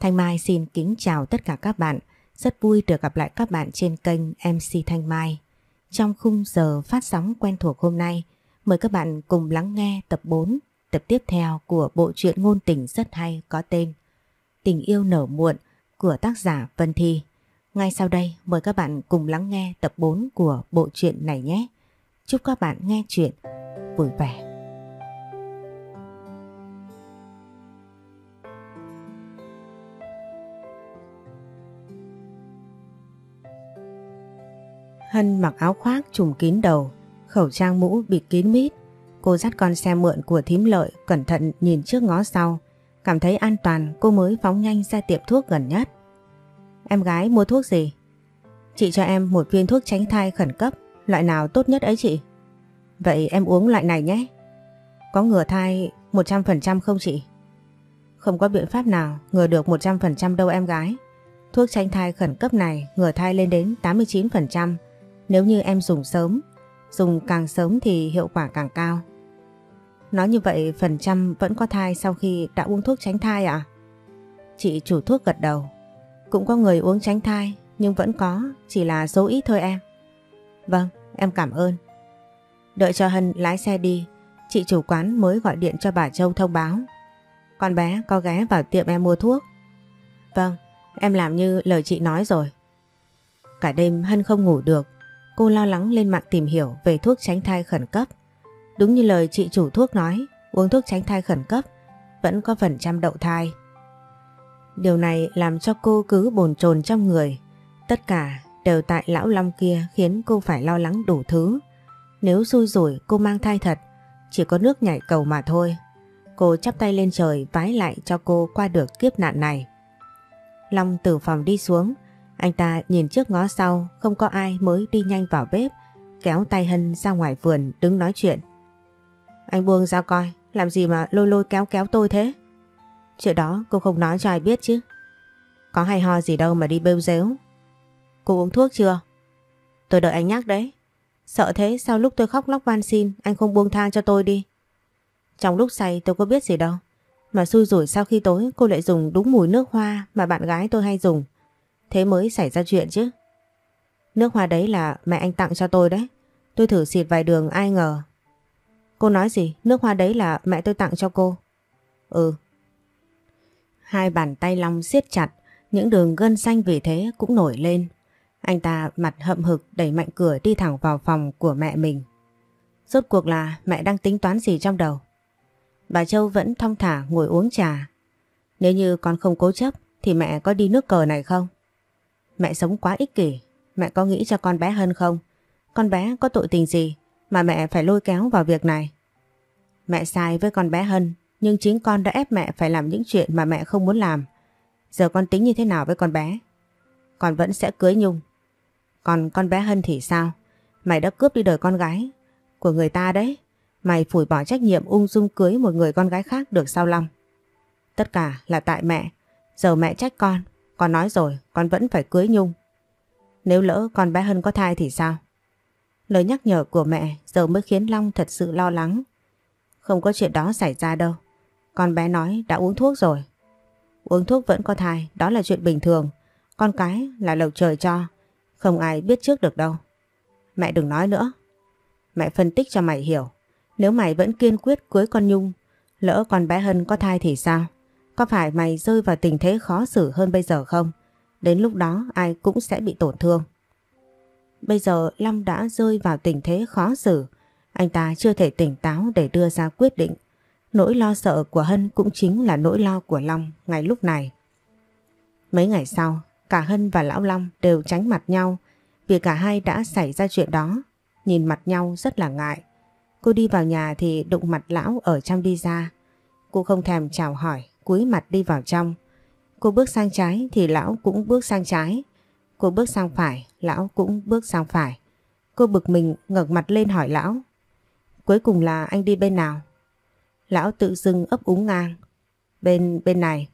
Thanh Mai xin kính chào tất cả các bạn. Rất vui được gặp lại các bạn trên kênh MC Thanh Mai. Trong khung giờ phát sóng quen thuộc hôm nay, mời các bạn cùng lắng nghe tập 4, tập tiếp theo của bộ truyện ngôn tình rất hay có tên Tình yêu nở muộn của tác giả Vân Thi. Ngay sau đây mời các bạn cùng lắng nghe tập 4 của bộ truyện này nhé. Chúc các bạn nghe truyện vui vẻ. Hân mặc áo khoác trùm kín đầu, khẩu trang mũ bịt kín mít. Cô dắt con xe mượn của thím Lợi, cẩn thận nhìn trước ngó sau. Cảm thấy an toàn cô mới phóng nhanh ra tiệm thuốc gần nhất. Em gái mua thuốc gì? Chị cho em một viên thuốc tránh thai khẩn cấp. Loại nào tốt nhất ấy chị? Vậy em uống loại này nhé. Có ngừa thai 100% không chị? Không có biện pháp nào ngừa được 100% đâu em gái. Thuốc tránh thai khẩn cấp này ngừa thai lên đến 89%. Nếu như em dùng sớm, dùng càng sớm thì hiệu quả càng cao. Nói như vậy phần trăm vẫn có thai sau khi đã uống thuốc tránh thai ạ? Chị chủ thuốc gật đầu. Cũng có người uống tránh thai nhưng vẫn có, chỉ là số ít thôi em. Vâng, em cảm ơn. Đợi cho Hân lái xe đi, chị chủ quán mới gọi điện cho bà Châu thông báo. Con bé có ghé vào tiệm em mua thuốc. Vâng, em làm như lời chị nói rồi. Cả đêm Hân không ngủ được. Cô lo lắng lên mạng tìm hiểu về thuốc tránh thai khẩn cấp. Đúng như lời chị chủ thuốc nói, uống thuốc tránh thai khẩn cấp vẫn có phần trăm đậu thai. Điều này làm cho cô cứ bồn chồn trong người. Tất cả đều tại lão Long kia khiến cô phải lo lắng đủ thứ. Nếu xui rủi cô mang thai thật, chỉ có nước nhảy cầu mà thôi. Cô chắp tay lên trời vái lại cho cô qua được kiếp nạn này. Long từ phòng đi xuống. Anh ta nhìn trước ngó sau, không có ai mới đi nhanh vào bếp, kéo tay Hân ra ngoài vườn đứng nói chuyện. Anh buông ra coi, làm gì mà lôi lôi kéo kéo tôi thế? Chuyện đó cô không nói cho ai biết chứ. Có hay ho gì đâu mà đi bêu rếu. Cô uống thuốc chưa? Tôi đợi anh nhắc đấy. Sợ thế sao lúc tôi khóc lóc van xin anh không buông tha cho tôi đi. Trong lúc say tôi có biết gì đâu. Mà xui rủi sau khi tối cô lại dùng đúng mùi nước hoa mà bạn gái tôi hay dùng. Thế mới xảy ra chuyện chứ. Nước hoa đấy là mẹ anh tặng cho tôi đấy. Tôi thử xịt vài đường ai ngờ. Cô nói gì? Nước hoa đấy là mẹ tôi tặng cho cô? Ừ. Hai bàn tay Long siết chặt, những đường gân xanh vì thế cũng nổi lên. Anh ta mặt hậm hực đẩy mạnh cửa đi thẳng vào phòng của mẹ mình. Rốt cuộc là mẹ đang tính toán gì trong đầu? Bà Châu vẫn thong thả ngồi uống trà. Nếu như con không cố chấp thì mẹ có đi nước cờ này không? Mẹ sống quá ích kỷ. Mẹ có nghĩ cho con bé Hân không? Con bé có tội tình gì mà mẹ phải lôi kéo vào việc này? Mẹ sai với con bé Hân, nhưng chính con đã ép mẹ phải làm những chuyện mà mẹ không muốn làm. Giờ con tính như thế nào với con bé? Con vẫn sẽ cưới Nhung. Còn con bé Hân thì sao? Mày đã cướp đi đời con gái của người ta đấy. Mày phủi bỏ trách nhiệm ung dung cưới một người con gái khác được sao Long? Tất cả là tại mẹ. Giờ mẹ trách con nói rồi, con vẫn phải cưới Nhung. Nếu lỡ con bé Hân có thai thì sao? Lời nhắc nhở của mẹ giờ mới khiến Long thật sự lo lắng. Không có chuyện đó xảy ra đâu. Con bé nói đã uống thuốc rồi. Uống thuốc vẫn có thai, đó là chuyện bình thường. Con cái là lộc trời cho, không ai biết trước được đâu. Mẹ đừng nói nữa. Mẹ phân tích cho mày hiểu. Nếu mày vẫn kiên quyết cưới con Nhung, lỡ con bé Hân có thai thì sao? Có phải mày rơi vào tình thế khó xử hơn bây giờ không? Đến lúc đó ai cũng sẽ bị tổn thương. Bây giờ Long đã rơi vào tình thế khó xử. Anh ta chưa thể tỉnh táo để đưa ra quyết định. Nỗi lo sợ của Hân cũng chính là nỗi lo của Long ngay lúc này. Mấy ngày sau, cả Hân và Lão Long đều tránh mặt nhau vì cả hai đã xảy ra chuyện đó. Nhìn mặt nhau rất là ngại. Cô đi vào nhà thì đụng mặt Lão ở trong đi ra. Cô không thèm chào hỏi, cúi mặt đi vào trong. Cô bước sang trái thì Lão cũng bước sang trái. Cô bước sang phải, Lão cũng bước sang phải. Cô bực mình ngẩng mặt lên hỏi Lão. Cuối cùng là anh đi bên nào? Lão tự dưng ấp úng ngang. Bên này.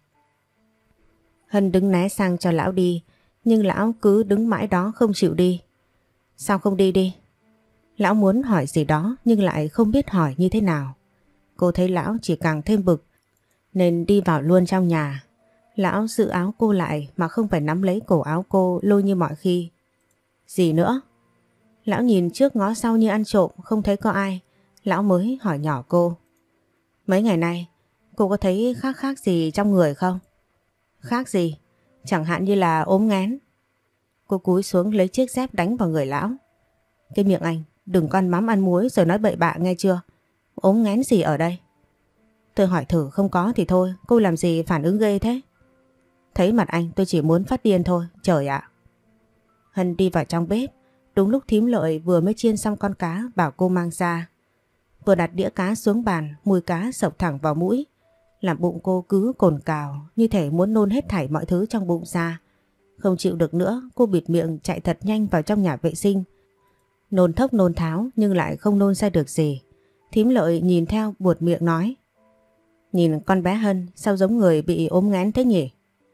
Hân đứng né sang cho Lão đi, nhưng Lão cứ đứng mãi đó không chịu đi. Sao không đi đi? Lão muốn hỏi gì đó nhưng lại không biết hỏi như thế nào. Cô thấy Lão chỉ càng thêm bực nên đi vào luôn trong nhà. Lão giữ áo cô lại mà không phải nắm lấy cổ áo cô lôi như mọi khi. Gì nữa? Lão nhìn trước ngó sau như ăn trộm, không thấy có ai. Lão mới hỏi nhỏ cô. Mấy ngày nay, cô có thấy khác khác gì trong người không? Khác gì? Chẳng hạn như là ốm nghén. Cô cúi xuống lấy chiếc dép đánh vào người lão. Cái miệng anh, đừng con mắm ăn muối rồi nói bậy bạ nghe chưa? Ốm nghén gì ở đây? Tôi hỏi thử không có thì thôi, cô làm gì phản ứng ghê thế? Thấy mặt anh tôi chỉ muốn phát điên thôi, trời ạ. Hân đi vào trong bếp, đúng lúc thím Lợi vừa mới chiên xong con cá bảo cô mang ra. Vừa đặt đĩa cá xuống bàn, mùi cá sộc thẳng vào mũi, làm bụng cô cứ cồn cào như thể muốn nôn hết thảy mọi thứ trong bụng ra. Không chịu được nữa, cô bịt miệng chạy thật nhanh vào trong nhà vệ sinh. Nôn thốc nôn tháo nhưng lại không nôn ra được gì. Thím Lợi nhìn theo buột miệng nói. Nhìn con bé Hân sao giống người bị ốm nghén thế nhỉ?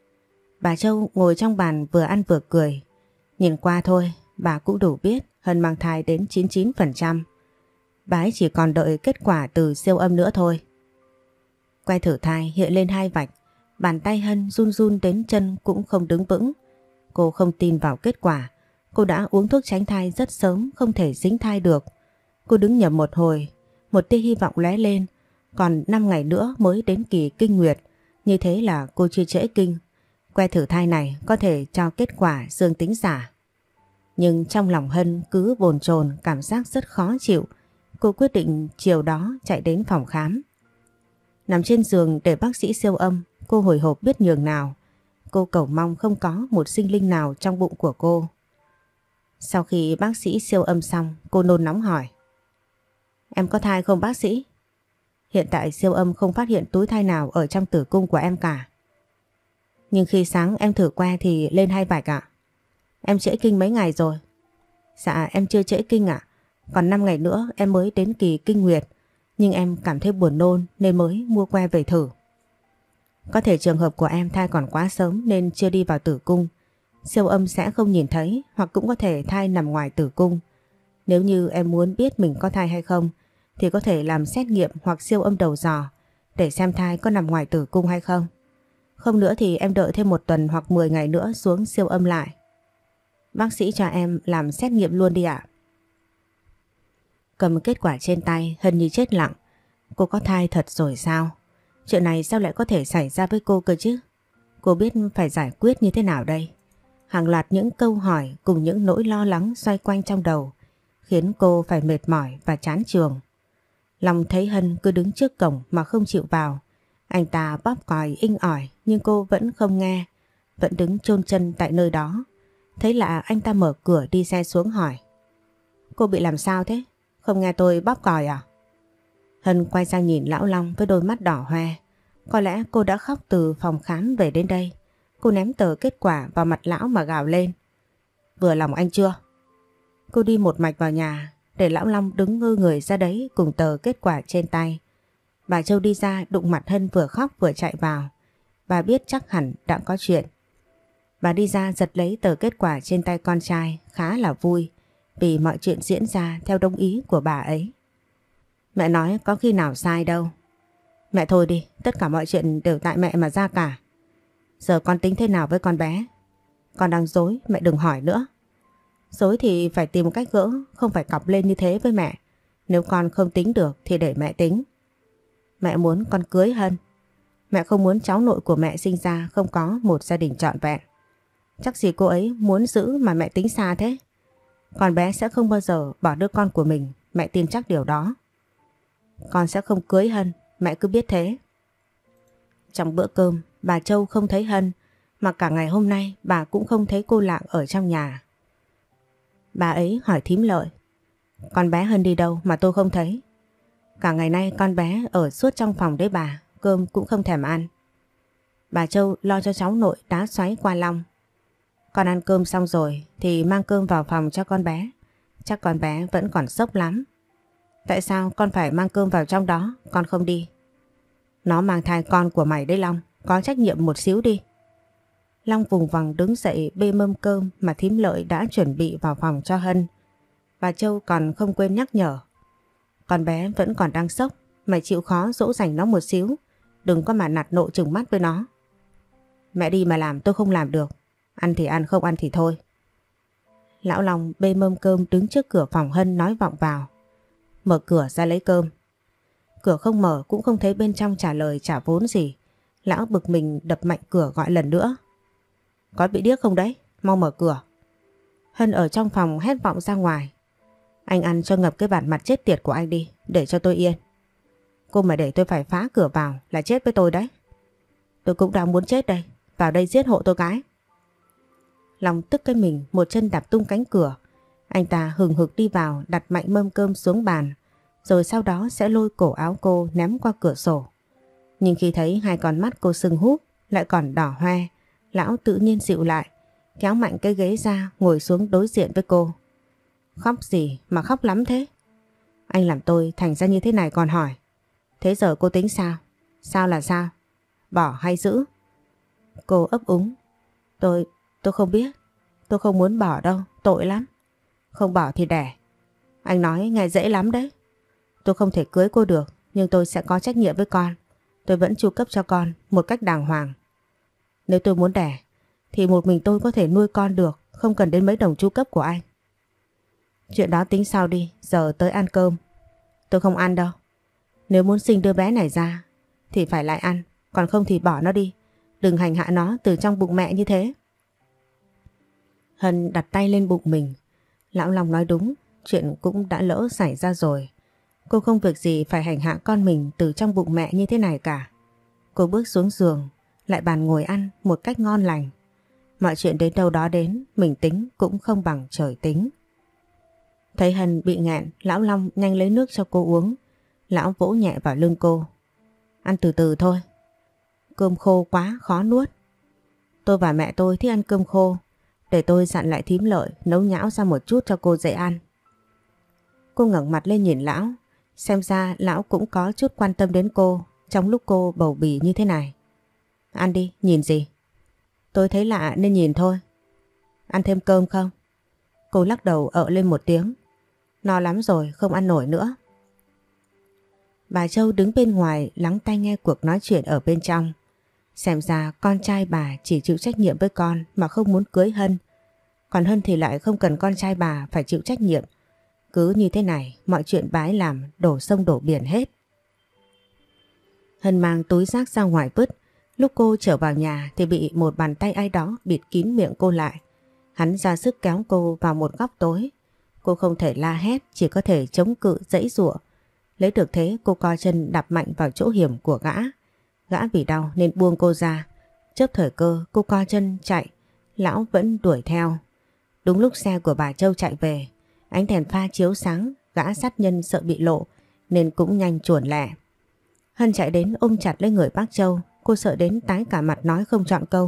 Bà Châu ngồi trong bàn vừa ăn vừa cười. Nhìn qua thôi, bà cũng đủ biết Hân mang thai đến 99%. Bà ấy chỉ còn đợi kết quả từ siêu âm nữa thôi. Quay thử thai hiện lên 2 vạch. Bàn tay Hân run run đến chân cũng không đứng vững. Cô không tin vào kết quả. Cô đã uống thuốc tránh thai rất sớm, không thể dính thai được. Cô đứng nhầm một hồi, một tia hy vọng lóe lên. Còn 5 ngày nữa mới đến kỳ kinh nguyệt. Như thế là cô chưa trễ kinh. Que thử thai này có thể cho kết quả dương tính giả. Nhưng trong lòng Hân cứ bồn chồn, cảm giác rất khó chịu. Cô quyết định chiều đó chạy đến phòng khám. Nằm trên giường để bác sĩ siêu âm, cô hồi hộp biết nhường nào. Cô cầu mong không có một sinh linh nào trong bụng của cô. Sau khi bác sĩ siêu âm xong, cô nôn nóng hỏi. Em có thai không bác sĩ? Hiện tại siêu âm không phát hiện túi thai nào ở trong tử cung của em cả. Nhưng khi sáng em thử que thì lên 2 vạch ạ. Em trễ kinh mấy ngày rồi? Dạ em chưa trễ kinh ạ. Còn 5 ngày nữa em mới đến kỳ kinh nguyệt. Nhưng em cảm thấy buồn nôn nên mới mua que về thử. Có thể trường hợp của em thai còn quá sớm nên chưa đi vào tử cung. Siêu âm sẽ không nhìn thấy, hoặc cũng có thể thai nằm ngoài tử cung. Nếu như em muốn biết mình có thai hay không thì có thể làm xét nghiệm hoặc siêu âm đầu giò để xem thai có nằm ngoài tử cung hay không. Không nữa thì em đợi thêm 1 tuần hoặc 10 ngày nữa xuống siêu âm lại. Bác sĩ cho em làm xét nghiệm luôn đi ạ. Cầm kết quả trên tay, Hân như chết lặng. Cô có thai thật rồi sao? Chuyện này sao lại có thể xảy ra với cô cơ chứ? Cô biết phải giải quyết như thế nào đây? Hàng loạt những câu hỏi cùng những nỗi lo lắng xoay quanh trong đầu khiến cô phải mệt mỏi và chán trường. Long thấy Hân cứ đứng trước cổng mà không chịu vào. Anh ta bóp còi inh ỏi nhưng cô vẫn không nghe, vẫn đứng chôn chân tại nơi đó. Thấy lạ anh ta mở cửa đi xe xuống hỏi. Cô bị làm sao thế? Không nghe tôi bóp còi à? Hân quay sang nhìn lão Long với đôi mắt đỏ hoe. Có lẽ cô đã khóc từ phòng khám về đến đây. Cô ném tờ kết quả vào mặt lão mà gào lên. Vừa lòng anh chưa? Cô đi một mạch vào nhà để lão Long đứng ngơ người ra đấy cùng tờ kết quả trên tay. Bà Châu đi ra đụng mặt Hân vừa khóc vừa chạy vào. Bà biết chắc hẳn đã có chuyện. Bà đi ra giật lấy tờ kết quả trên tay con trai khá là vui vì mọi chuyện diễn ra theo đồng ý của bà ấy. Mẹ nói có khi nào sai đâu. Mẹ thôi đi, tất cả mọi chuyện đều tại mẹ mà ra cả. Giờ con tính thế nào với con bé? Con đang dối, mẹ đừng hỏi nữa. Dối thì phải tìm một cách gỡ, không phải cọc lên như thế với mẹ. Nếu con không tính được thì để mẹ tính. Mẹ muốn con cưới Hân. Mẹ không muốn cháu nội của mẹ sinh ra không có một gia đình trọn vẹn. Chắc gì cô ấy muốn giữ mà mẹ tính xa thế. Con bé sẽ không bao giờ bỏ đứa con của mình, mẹ tin chắc điều đó. Con sẽ không cưới Hân, mẹ cứ biết thế. Trong bữa cơm, bà Châu không thấy Hân, mà cả ngày hôm nay bà cũng không thấy cô Lạng ở trong nhà. Bà ấy hỏi thím Lợi. Con bé Hân đi đâu mà tôi không thấy? Cả ngày nay con bé ở suốt trong phòng đấy bà, cơm cũng không thèm ăn. Bà Châu lo cho cháu nội đá xoáy qua Long. Con ăn cơm xong rồi thì mang cơm vào phòng cho con bé. Chắc con bé vẫn còn sốc lắm. Tại sao con phải mang cơm vào trong đó, con không đi? Nó mang thai con của mày đấy Long, có trách nhiệm một xíu đi. Long vùng vằng đứng dậy bê mâm cơm mà thím Lợi đã chuẩn bị vào phòng cho Hân. Bà Châu còn không quên nhắc nhở. Con bé vẫn còn đang sốc, mày chịu khó dỗ dành nó một xíu, đừng có mà nạt nộ trừng mắt với nó. Mẹ đi mà làm tôi không làm được. Ăn thì ăn, không ăn thì thôi. Lão Long bê mâm cơm đứng trước cửa phòng Hân nói vọng vào. Mở cửa ra lấy cơm. Cửa không mở cũng không thấy bên trong trả lời trả vốn gì. Lão bực mình đập mạnh cửa gọi lần nữa. Có bị điếc không đấy? Mau mở cửa. Hân ở trong phòng hét vọng ra ngoài. Anh ăn cho ngập cái bản mặt chết tiệt của anh đi, để cho tôi yên. Cô mà để tôi phải phá cửa vào là chết với tôi đấy. Tôi cũng đang muốn chết đây, vào đây giết hộ tôi cái. Long tức cái mình một chân đạp tung cánh cửa. Anh ta hừng hực đi vào đặt mạnh mâm cơm xuống bàn, rồi sau đó sẽ lôi cổ áo cô ném qua cửa sổ. Nhưng khi thấy hai con mắt cô sưng húp lại còn đỏ hoe, lão tự nhiên dịu lại, kéo mạnh cái ghế ra ngồi xuống đối diện với cô. Khóc gì mà khóc lắm thế? Anh làm tôi thành ra như thế này còn hỏi. Thế giờ cô tính sao? Sao là sao? Bỏ hay giữ? Cô ấp úng. Tôi không biết. Tôi không muốn bỏ đâu, tội lắm. Không bỏ thì đẻ. Anh nói nghe dễ lắm đấy. Tôi không thể cưới cô được, nhưng tôi sẽ có trách nhiệm với con. Tôi vẫn chu cấp cho con một cách đàng hoàng. Nếu tôi muốn đẻ, thì một mình tôi có thể nuôi con được, không cần đến mấy đồng chu cấp của anh. Chuyện đó tính sau đi, giờ tới ăn cơm. Tôi không ăn đâu. Nếu muốn sinh đứa bé này ra, thì phải lại ăn, còn không thì bỏ nó đi. Đừng hành hạ nó từ trong bụng mẹ như thế. Hân đặt tay lên bụng mình. Lão Long nói đúng, chuyện cũng đã lỡ xảy ra rồi. Cô không việc gì phải hành hạ con mình từ trong bụng mẹ như thế này cả. Cô bước xuống giường, lại bàn ngồi ăn một cách ngon lành. Mọi chuyện đến đâu đó đến, mình tính cũng không bằng trời tính. Thấy Hân bị nghẹn, Lão Long nhanh lấy nước cho cô uống. Lão vỗ nhẹ vào lưng cô. Ăn từ từ thôi. Cơm khô quá khó nuốt. Tôi và mẹ tôi thích ăn cơm khô. Để tôi dặn lại thím Lợi nấu nhão ra một chút cho cô dễ ăn. Cô ngẩng mặt lên nhìn lão. Xem ra lão cũng có chút quan tâm đến cô trong lúc cô bầu bì như thế này. Ăn đi, nhìn gì? Tôi thấy lạ nên nhìn thôi. Ăn thêm cơm không? Cô lắc đầu lên một tiếng. No lắm rồi, không ăn nổi nữa. Bà Châu đứng bên ngoài lắng tai nghe cuộc nói chuyện ở bên trong. Xem ra con trai bà chỉ chịu trách nhiệm với con mà không muốn cưới Hân. Còn Hân thì lại không cần con trai bà phải chịu trách nhiệm. Cứ như thế này, mọi chuyện bà ấy làm đổ sông đổ biển hết. Hân mang túi rác ra ngoài vứt. Lúc cô trở vào nhà thì bị một bàn tay ai đó bịt kín miệng cô lại. Hắn ra sức kéo cô vào một góc tối. Cô không thể la hét, chỉ có thể chống cự giãy giụa. Lấy được thế cô co chân đạp mạnh vào chỗ hiểm của gã. Gã vì đau nên buông cô ra. Chớp thời cơ cô co chân chạy. Lão vẫn đuổi theo. Đúng lúc xe của bà Châu chạy về, ánh đèn pha chiếu sáng, gã sát nhân sợ bị lộ nên cũng nhanh chuồn lẹ. Hân chạy đến ôm chặt lấy người bác Châu. Cô sợ đến tái cả mặt nói không chọn câu.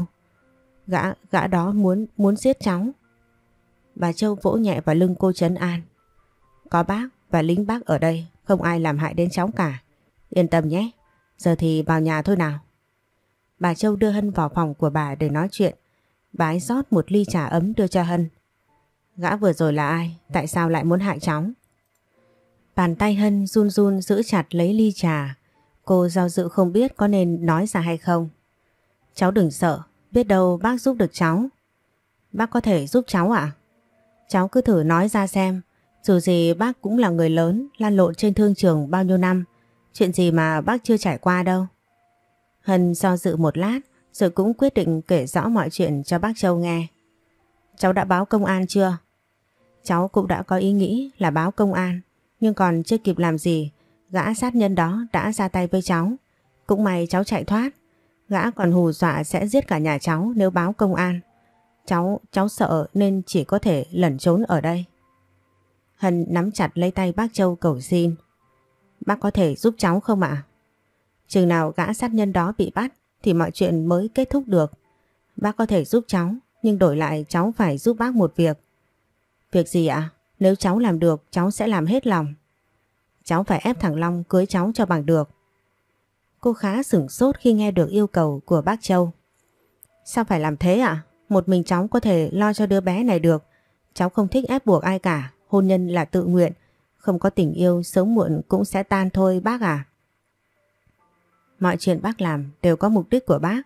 Gã đó muốn giết cháu. Bà Châu vỗ nhẹ vào lưng cô trấn an. Có bác và lính bác ở đây, không ai làm hại đến cháu cả. Yên tâm nhé, giờ thì vào nhà thôi nào. Bà Châu đưa Hân vào phòng của bà để nói chuyện. Bà ấy rót một ly trà ấm đưa cho Hân. Gã vừa rồi là ai? Tại sao lại muốn hại cháu? Bàn tay Hân run run giữ chặt lấy ly trà. Cô do dự không biết có nên nói ra hay không. Cháu đừng sợ, biết đâu bác giúp được cháu. Bác có thể giúp cháu ạ? Cháu cứ thử nói ra xem. Dù gì bác cũng là người lớn, lăn lộn trên thương trường bao nhiêu năm. Chuyện gì mà bác chưa trải qua đâu. Hân do dự một lát rồi cũng quyết định kể rõ mọi chuyện cho bác Châu nghe. Cháu đã báo công an chưa? Cháu cũng đã có ý nghĩ là báo công an, nhưng còn chưa kịp làm gì, gã sát nhân đó đã ra tay với cháu. Cũng may cháu chạy thoát. Gã còn hù dọa sẽ giết cả nhà cháu nếu báo công an. Cháu sợ nên chỉ có thể lẩn trốn ở đây. Hân nắm chặt lấy tay bác Châu cầu xin. Bác có thể giúp cháu không ạ? Chừng nào gã sát nhân đó bị bắt thì mọi chuyện mới kết thúc được. Bác có thể giúp cháu, nhưng đổi lại cháu phải giúp bác một việc. Việc gì ạ? Nếu cháu làm được, cháu sẽ làm hết lòng. Cháu phải ép thằng Long cưới cháu cho bằng được. Cô khá sửng sốt khi nghe được yêu cầu của bác Châu. Sao phải làm thế ạ? Một mình cháu có thể lo cho đứa bé này được. Cháu không thích ép buộc ai cả. Hôn nhân là tự nguyện. Không có tình yêu sớm muộn cũng sẽ tan thôi bác à. Mọi chuyện bác làm đều có mục đích của bác.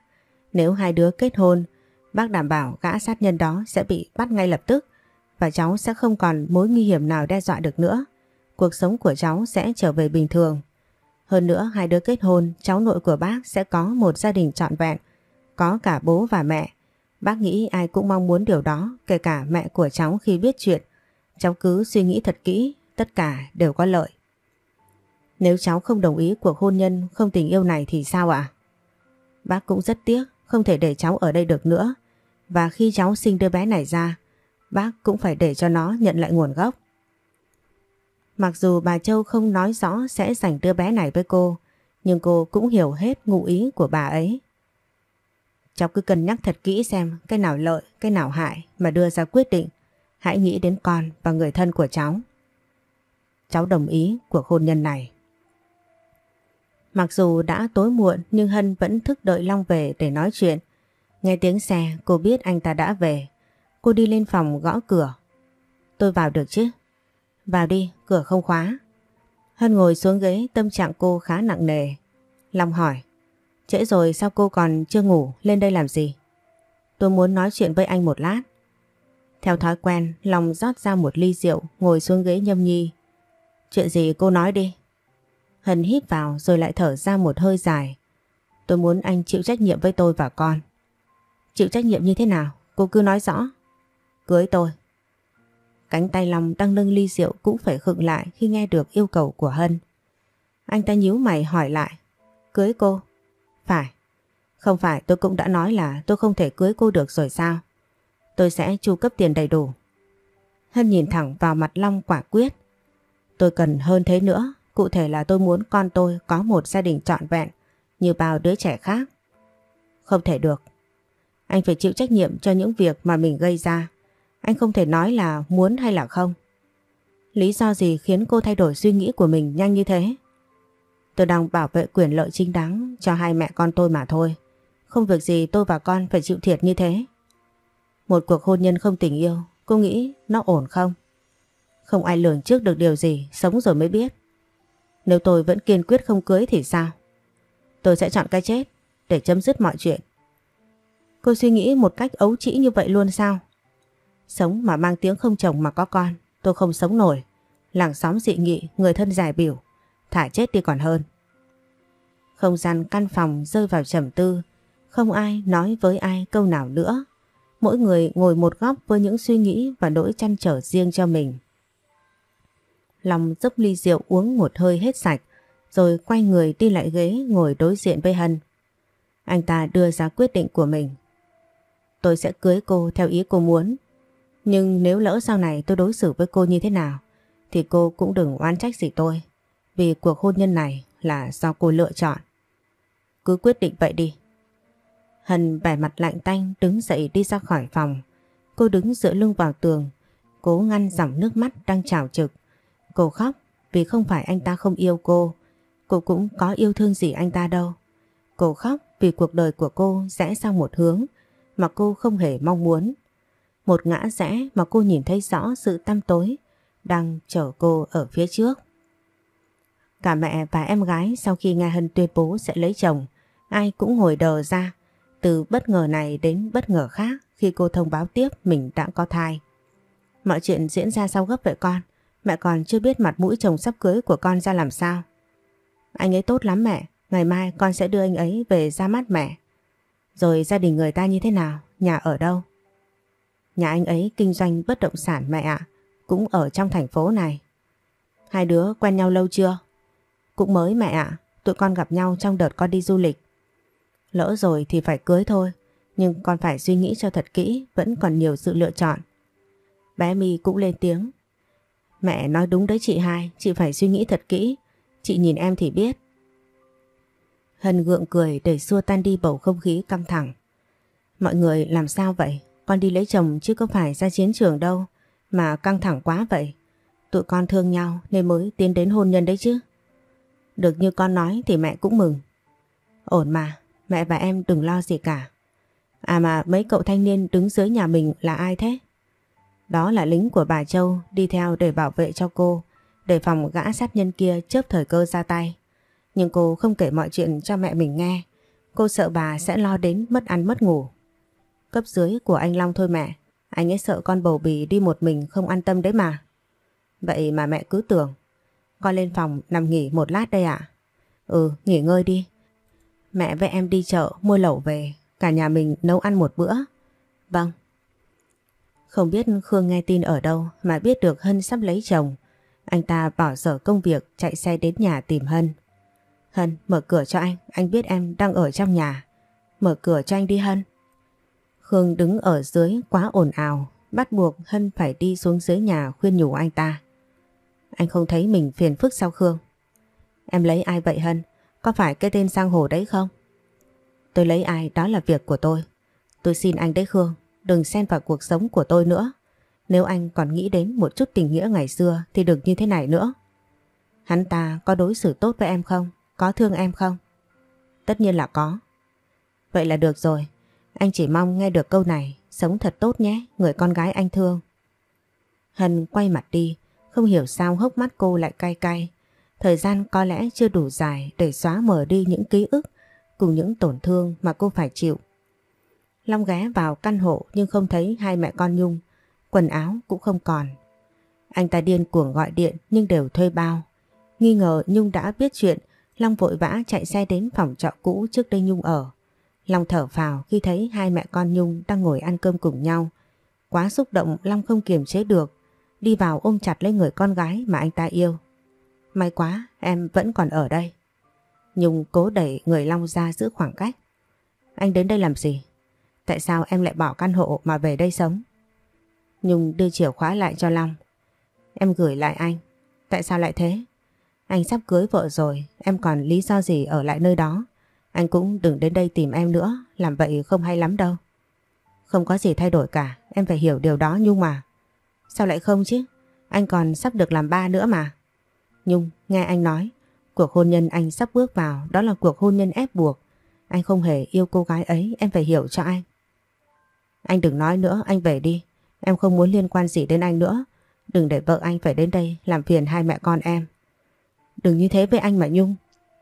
Nếu hai đứa kết hôn, bác đảm bảo gã sát nhân đó sẽ bị bắt ngay lập tức và cháu sẽ không còn mối nguy hiểm nào đe dọa được nữa. Cuộc sống của cháu sẽ trở về bình thường. Hơn nữa hai đứa kết hôn, cháu nội của bác sẽ có một gia đình trọn vẹn, có cả bố và mẹ. Bác nghĩ ai cũng mong muốn điều đó, kể cả mẹ của cháu khi biết chuyện. Cháu cứ suy nghĩ thật kỹ, tất cả đều có lợi. Nếu cháu không đồng ý cuộc hôn nhân không tình yêu này thì sao ạ? Bác cũng rất tiếc, không thể để cháu ở đây được nữa. Và khi cháu sinh đứa bé này ra, bác cũng phải để cho nó nhận lại nguồn gốc. Mặc dù bà Châu không nói rõ sẽ giành đứa bé này với cô, nhưng cô cũng hiểu hết ngụ ý của bà ấy. Cháu cứ cân nhắc thật kỹ xem cái nào lợi, cái nào hại mà đưa ra quyết định. Hãy nghĩ đến con và người thân của cháu. Cháu đồng ý cuộc hôn nhân này. Mặc dù đã tối muộn nhưng Hân vẫn thức đợi Long về để nói chuyện. Nghe tiếng xe cô biết anh ta đã về. Cô đi lên phòng gõ cửa. Tôi vào được chứ? Vào đi, cửa không khóa. Hân ngồi xuống ghế, tâm trạng cô khá nặng nề. Long hỏi. Trễ rồi sao cô còn chưa ngủ, lên đây làm gì? Tôi muốn nói chuyện với anh một lát. Theo thói quen, Long rót ra một ly rượu, ngồi xuống ghế nhâm nhi. Chuyện gì cô nói đi. Hân hít vào rồi lại thở ra một hơi dài. Tôi muốn anh chịu trách nhiệm với tôi và con. Chịu trách nhiệm như thế nào? Cô cứ nói rõ. Cưới tôi. Cánh tay Long đang nâng ly rượu cũng phải khựng lại khi nghe được yêu cầu của Hân. Anh ta nhíu mày hỏi lại. Cưới cô? Phải. Không phải tôi cũng đã nói là tôi không thể cưới cô được rồi sao? Tôi sẽ chu cấp tiền đầy đủ. Hân nhìn thẳng vào mặt Long quả quyết. Tôi cần hơn thế nữa. Cụ thể là tôi muốn con tôi có một gia đình trọn vẹn như bao đứa trẻ khác. Không thể được. Anh phải chịu trách nhiệm cho những việc mà mình gây ra. Anh không thể nói là muốn hay là không. Lý do gì khiến cô thay đổi suy nghĩ của mình nhanh như thế? Tôi đang bảo vệ quyền lợi chính đáng cho hai mẹ con tôi mà thôi. Không việc gì tôi và con phải chịu thiệt như thế. Một cuộc hôn nhân không tình yêu, cô nghĩ nó ổn không? Không ai lường trước được điều gì, sống rồi mới biết. Nếu tôi vẫn kiên quyết không cưới thì sao? Tôi sẽ chọn cái chết để chấm dứt mọi chuyện. Cô suy nghĩ một cách ấu trĩ như vậy luôn sao? Sống mà mang tiếng không chồng mà có con, tôi không sống nổi. Làng xóm dị nghị, người thân giải biểu, thả chết đi còn hơn. Không gian căn phòng rơi vào trầm tư. Không ai nói với ai câu nào nữa. Mỗi người ngồi một góc với những suy nghĩ và nỗi trăn trở riêng cho mình. Long dốc ly rượu uống một hơi hết sạch, rồi quay người đi lại ghế ngồi đối diện với Hân. Anh ta đưa ra quyết định của mình. Tôi sẽ cưới cô theo ý cô muốn. Nhưng nếu lỡ sau này tôi đối xử với cô như thế nào, thì cô cũng đừng oán trách gì tôi. Vì cuộc hôn nhân này là do cô lựa chọn. Cứ quyết định vậy đi. Hân vẻ mặt lạnh tanh đứng dậy đi ra khỏi phòng. Cô đứng dựa lưng vào tường, cố ngăn dòng nước mắt đang trào trực. Cô khóc vì không phải anh ta không yêu cô. Cô cũng có yêu thương gì anh ta đâu. Cô khóc vì cuộc đời của cô rẽ sang một hướng mà cô không hề mong muốn. Một ngã rẽ mà cô nhìn thấy rõ sự tăm tối đang chở cô ở phía trước. Cả mẹ và em gái sau khi nghe Hân tuyên bố sẽ lấy chồng, ai cũng ngồi đờ ra, từ bất ngờ này đến bất ngờ khác khi cô thông báo tiếp mình đã có thai. Mọi chuyện diễn ra sao gấp vậy con? Mẹ còn chưa biết mặt mũi chồng sắp cưới của con ra làm sao. Anh ấy tốt lắm mẹ, ngày mai con sẽ đưa anh ấy về ra mắt mẹ. Rồi gia đình người ta như thế nào? Nhà ở đâu? Nhà anh ấy kinh doanh bất động sản mẹ ạ, cũng ở trong thành phố này. Hai đứa quen nhau lâu chưa? Cũng mới mẹ ạ, tụi con gặp nhau trong đợt con đi du lịch. Lỡ rồi thì phải cưới thôi, nhưng con phải suy nghĩ cho thật kỹ, vẫn còn nhiều sự lựa chọn. Bé My cũng lên tiếng. Mẹ nói đúng đấy chị hai, chị phải suy nghĩ thật kỹ, chị nhìn em thì biết. Hân gượng cười để xua tan đi bầu không khí căng thẳng. Mọi người làm sao vậy? Con đi lấy chồng chứ có phải ra chiến trường đâu mà căng thẳng quá vậy. Tụi con thương nhau nên mới tiến đến hôn nhân đấy chứ. Được như con nói thì mẹ cũng mừng. Ổn mà, mẹ và em đừng lo gì cả. À mà mấy cậu thanh niên đứng dưới nhà mình là ai thế? Đó là lính của bà Châu đi theo để bảo vệ cho cô, để phòng gã sát nhân kia chớp thời cơ ra tay. Nhưng cô không kể mọi chuyện cho mẹ mình nghe. Cô sợ bà sẽ lo đến mất ăn mất ngủ. Cấp dưới của anh Long thôi mẹ. Anh ấy sợ con bầu bì đi một mình không an tâm đấy mà. Vậy mà mẹ cứ tưởng. Con lên phòng nằm nghỉ một lát đây ạ. Ừ, nghỉ ngơi đi. Mẹ với em đi chợ mua lẩu về. Cả nhà mình nấu ăn một bữa. Vâng. Không biết Khương nghe tin ở đâu mà biết được Hân sắp lấy chồng. Anh ta bỏ dở công việc chạy xe đến nhà tìm Hân. Hân, mở cửa cho anh biết em đang ở trong nhà. Mở cửa cho anh đi Hân. Khương đứng ở dưới quá ồn ào, bắt buộc Hân phải đi xuống dưới nhà khuyên nhủ anh ta. Anh không thấy mình phiền phức sao Khương? Em lấy ai vậy Hân? Có phải cái tên Giang Hồ đấy không? Tôi lấy ai đó là việc của tôi. Tôi xin anh đấy Khương, đừng xen vào cuộc sống của tôi nữa. Nếu anh còn nghĩ đến một chút tình nghĩa ngày xưa thì đừng như thế này nữa. Hắn ta có đối xử tốt với em không? Có thương em không? Tất nhiên là có. Vậy là được rồi. Anh chỉ mong nghe được câu này. Sống thật tốt nhé, người con gái anh thương. Hân quay mặt đi. Không hiểu sao hốc mắt cô lại cay cay. Thời gian có lẽ chưa đủ dài để xóa mờ đi những ký ức cùng những tổn thương mà cô phải chịu. Long ghé vào căn hộ nhưng không thấy hai mẹ con Nhung. Quần áo cũng không còn. Anh ta điên cuồng gọi điện nhưng đều thuê bao. Nghi ngờ Nhung đã biết chuyện, Long vội vã chạy xe đến phòng trọ cũ trước đây Nhung ở. Long thở phào khi thấy hai mẹ con Nhung đang ngồi ăn cơm cùng nhau. Quá xúc động Long không kiềm chế được, đi vào ôm chặt lấy người con gái mà anh ta yêu. May quá em vẫn còn ở đây. Nhung cố đẩy người Long ra giữ khoảng cách. Anh đến đây làm gì? Tại sao em lại bỏ căn hộ mà về đây sống? Nhung đưa chìa khóa lại cho Long. Em gửi lại anh. Tại sao lại thế? Anh sắp cưới vợ rồi, em còn lý do gì ở lại nơi đó? Anh cũng đừng đến đây tìm em nữa, làm vậy không hay lắm đâu. Không có gì thay đổi cả, em phải hiểu điều đó Nhung mà. Sao lại không chứ? Anh còn sắp được làm ba nữa mà. Nhung, nghe anh nói, cuộc hôn nhân anh sắp bước vào đó là cuộc hôn nhân ép buộc. Anh không hề yêu cô gái ấy, em phải hiểu cho anh. Anh đừng nói nữa, anh về đi. Em không muốn liên quan gì đến anh nữa. Đừng để vợ anh phải đến đây làm phiền hai mẹ con em. Đừng như thế với anh mà Nhung.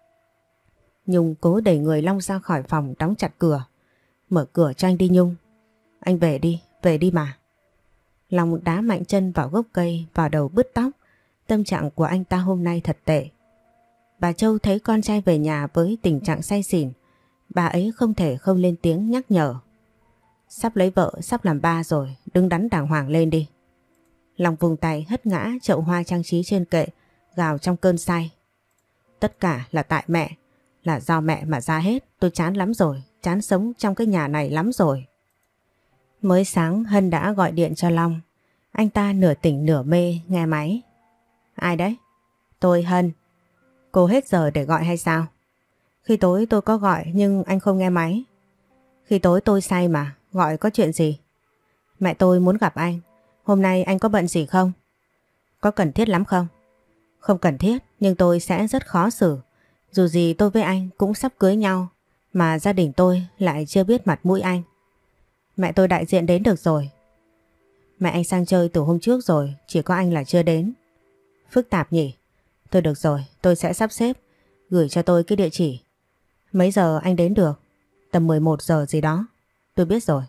Nhung cố đẩy người Long ra khỏi phòng, đóng chặt cửa. Mở cửa cho anh đi Nhung. Anh về đi mà. Long đá mạnh chân vào gốc cây, vào đầu bứt tóc. Tâm trạng của anh ta hôm nay thật tệ. Bà Châu thấy con trai về nhà với tình trạng say xỉn. Bà ấy không thể không lên tiếng nhắc nhở. Sắp lấy vợ, sắp làm ba rồi, đứng đắn đàng hoàng lên đi. Long vùng tay hất ngã chậu hoa trang trí trên kệ, gào trong cơn say. Tất cả là tại mẹ, là do mẹ mà ra hết, tôi chán lắm rồi, chán sống trong cái nhà này lắm rồi. Mới sáng Hân đã gọi điện cho Long. Anh ta nửa tỉnh nửa mê nghe máy. Ai đấy? Tôi Hân. Cô hết giờ để gọi hay sao? Khi tối tôi có gọi nhưng anh không nghe máy. Khi tối tôi say mà, gọi có chuyện gì? Mẹ tôi muốn gặp anh. Hôm nay anh có bận gì không? Có cần thiết lắm không? Không cần thiết, nhưng tôi sẽ rất khó xử. Dù gì tôi với anh cũng sắp cưới nhau, mà gia đình tôi lại chưa biết mặt mũi anh. Mẹ tôi đại diện đến được rồi. Mẹ anh sang chơi từ hôm trước rồi, chỉ có anh là chưa đến. Phức tạp nhỉ? Thôi được rồi, tôi sẽ sắp xếp, gửi cho tôi cái địa chỉ. Mấy giờ anh đến được? Tầm 11 giờ gì đó. Tôi biết rồi.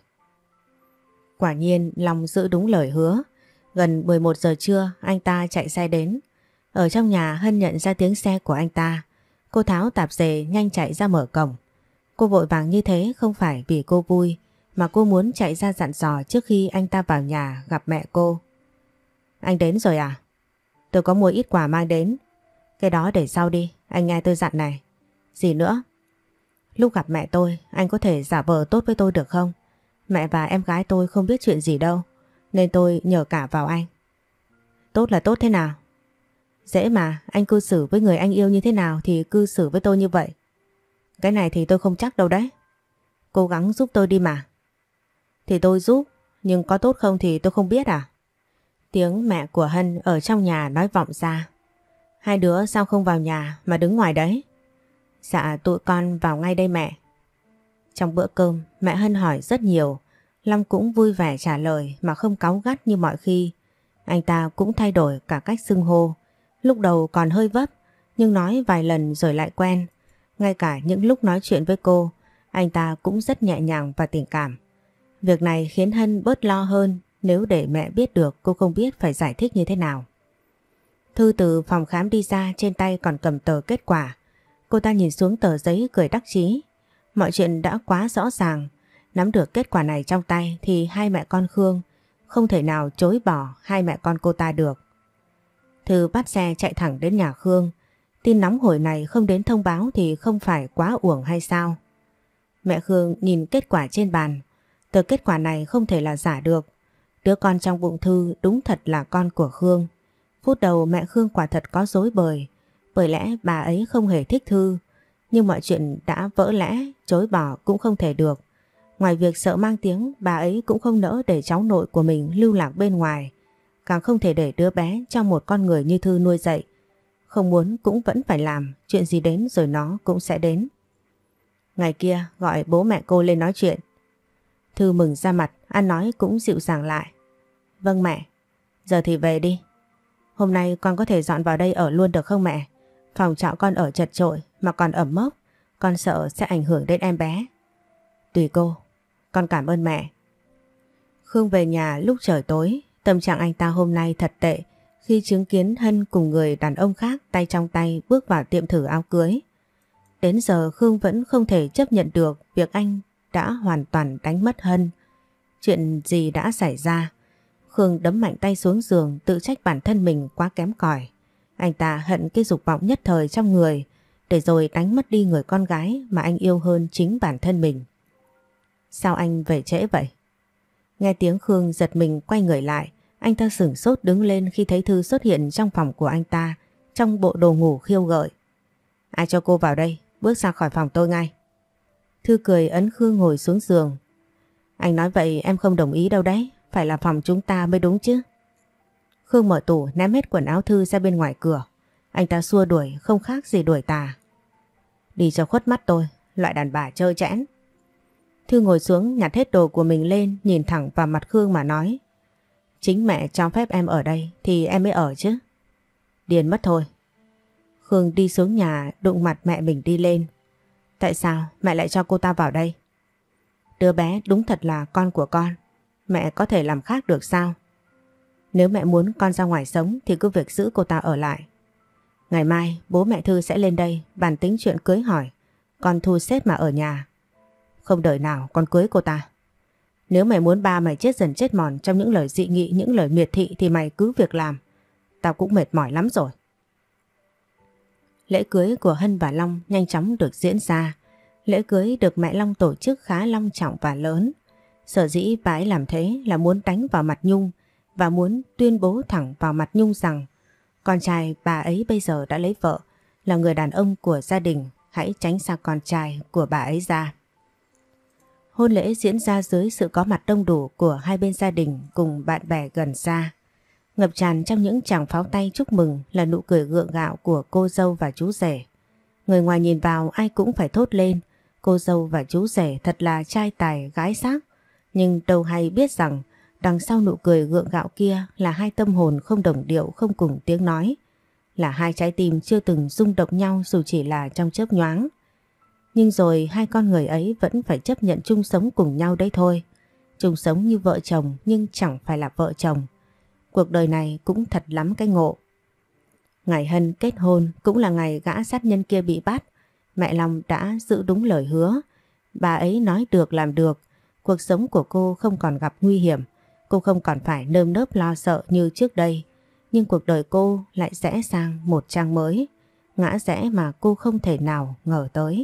Quả nhiên Long giữ đúng lời hứa. Gần 11 giờ trưa anh ta chạy xe đến. Ở trong nhà Hân nhận ra tiếng xe của anh ta. Cô tháo tạp dề nhanh chạy ra mở cổng. Cô vội vàng như thế không phải vì cô vui, mà cô muốn chạy ra dặn dò trước khi anh ta vào nhà gặp mẹ cô. Anh đến rồi à? Tôi có mua ít quà mang đến. Cái đó để sau đi, anh nghe tôi dặn này. Gì nữa? Lúc gặp mẹ tôi, anh có thể giả vờ tốt với tôi được không? Mẹ và em gái tôi không biết chuyện gì đâu, nên tôi nhờ cả vào anh. Tốt là tốt thế nào? Dễ mà, anh cư xử với người anh yêu như thế nào thì cư xử với tôi như vậy. Cái này thì tôi không chắc đâu đấy. Cố gắng giúp tôi đi mà. Thì tôi giúp, nhưng có tốt không thì tôi không biết à? Tiếng mẹ của Hân ở trong nhà nói vọng ra. Hai đứa sao không vào nhà mà đứng ngoài đấy? Dạ tụi con vào ngay đây mẹ. Trong bữa cơm mẹ Hân hỏi rất nhiều. Long cũng vui vẻ trả lời mà không cáu gắt như mọi khi. Anh ta cũng thay đổi cả cách xưng hô. Lúc đầu còn hơi vấp, nhưng nói vài lần rồi lại quen. Ngay cả những lúc nói chuyện với cô, Anh ta cũng rất nhẹ nhàng và tình cảm. Việc này khiến Hân bớt lo hơn, nếu để mẹ biết được cô không biết phải giải thích như thế nào. Thư từ phòng khám đi ra, trên tay còn cầm tờ kết quả. Cô ta nhìn xuống tờ giấy cười đắc chí. Mọi chuyện đã quá rõ ràng. Nắm được kết quả này trong tay thì hai mẹ con Khương không thể nào chối bỏ hai mẹ con cô ta được. Thư bắt xe chạy thẳng đến nhà Khương. Tin nóng hổi này không đến thông báo thì không phải quá uổng hay sao? Mẹ Khương nhìn kết quả trên bàn. Tờ kết quả này không thể là giả được. Đứa con trong bụng Thư đúng thật là con của Khương. Phút đầu mẹ Khương quả thật có dối bời, bởi lẽ bà ấy không hề thích Thư. Nhưng mọi chuyện đã vỡ lẽ, chối bỏ cũng không thể được. Ngoài việc sợ mang tiếng, bà ấy cũng không nỡ để cháu nội của mình lưu lạc bên ngoài. Càng không thể để đứa bé cho một con người như Thư nuôi dạy. Không muốn cũng vẫn phải làm, chuyện gì đến rồi nó cũng sẽ đến. Ngày kia gọi bố mẹ cô lên nói chuyện. Thư mừng ra mặt, ăn nói cũng dịu dàng lại. Vâng mẹ, giờ thì về đi. Hôm nay con có thể dọn vào đây ở luôn được không mẹ? Phòng trọ con ở chật chội mà còn ẩm mốc, con sợ sẽ ảnh hưởng đến em bé. Tùy cô, con cảm ơn mẹ. Khương về nhà lúc trời tối, tâm trạng anh ta hôm nay thật tệ khi chứng kiến Hân cùng người đàn ông khác tay trong tay bước vào tiệm thử áo cưới. Đến giờ Khương vẫn không thể chấp nhận được việc anh đã hoàn toàn đánh mất Hân. Chuyện gì đã xảy ra? Khương đấm mạnh tay xuống giường, tự trách bản thân mình quá kém cỏi. Anh ta hận cái dục vọng nhất thời trong người, để rồi đánh mất đi người con gái mà anh yêu hơn chính bản thân mình. Sao anh về trễ vậy? Nghe tiếng Khương giật mình quay người lại, anh ta sửng sốt đứng lên khi thấy Thư xuất hiện trong phòng của anh ta, trong bộ đồ ngủ khiêu gợi. Ai cho cô vào đây? Bước ra khỏi phòng tôi ngay. Thư cười ấn Khương ngồi xuống giường. Anh nói vậy em không đồng ý đâu đấy, phải là phòng chúng ta mới đúng chứ. Khương mở tủ ném hết quần áo Thư ra bên ngoài cửa. Anh ta xua đuổi không khác gì đuổi tà. Đi cho khuất mắt tôi, loại đàn bà trơ trẽn. Thư ngồi xuống nhặt hết đồ của mình lên, nhìn thẳng vào mặt Khương mà nói. Chính mẹ cho phép em ở đây thì em mới ở chứ. Điên mất thôi. Khương đi xuống nhà đụng mặt mẹ mình đi lên. Tại sao mẹ lại cho cô ta vào đây? Đứa bé đúng thật là con của con. Mẹ có thể làm khác được sao? Nếu mẹ muốn con ra ngoài sống thì cứ việc giữ cô ta ở lại. Ngày mai bố mẹ Thư sẽ lên đây bàn tính chuyện cưới hỏi. Con thu xếp mà ở nhà. Không đời nào con cưới cô ta. Nếu mày muốn ba mày chết dần chết mòn trong những lời dị nghị, những lời miệt thị thì mày cứ việc làm. Tao cũng mệt mỏi lắm rồi. Lễ cưới của Hân và Long nhanh chóng được diễn ra. Lễ cưới được mẹ Long tổ chức khá long trọng và lớn. Sở dĩ bà ấy làm thế là muốn đánh vào mặt Nhung và muốn tuyên bố thẳng vào mặt Nhung rằng con trai bà ấy bây giờ đã lấy vợ, là người đàn ông của gia đình, hãy tránh xa con trai của bà ấy ra. Hôn lễ diễn ra dưới sự có mặt đông đủ của hai bên gia đình cùng bạn bè gần xa. Ngập tràn trong những tràng pháo tay chúc mừng là nụ cười gượng gạo của cô dâu và chú rể. Người ngoài nhìn vào ai cũng phải thốt lên, cô dâu và chú rể thật là trai tài gái sắc. Nhưng đâu hay biết rằng đằng sau nụ cười gượng gạo kia là hai tâm hồn không đồng điệu, không cùng tiếng nói. Là hai trái tim chưa từng rung động nhau dù chỉ là trong chớp nhoáng. Nhưng rồi hai con người ấy vẫn phải chấp nhận chung sống cùng nhau đấy thôi. Chung sống như vợ chồng nhưng chẳng phải là vợ chồng. Cuộc đời này cũng thật lắm cái ngộ. Ngày Hân kết hôn cũng là ngày gã sát nhân kia bị bắt. Mẹ Long đã giữ đúng lời hứa. Bà ấy nói được làm được. Cuộc sống của cô không còn gặp nguy hiểm. Cô không còn phải nơm nớp lo sợ như trước đây. Nhưng cuộc đời cô lại rẽ sang một trang mới. Ngã rẽ mà cô không thể nào ngờ tới.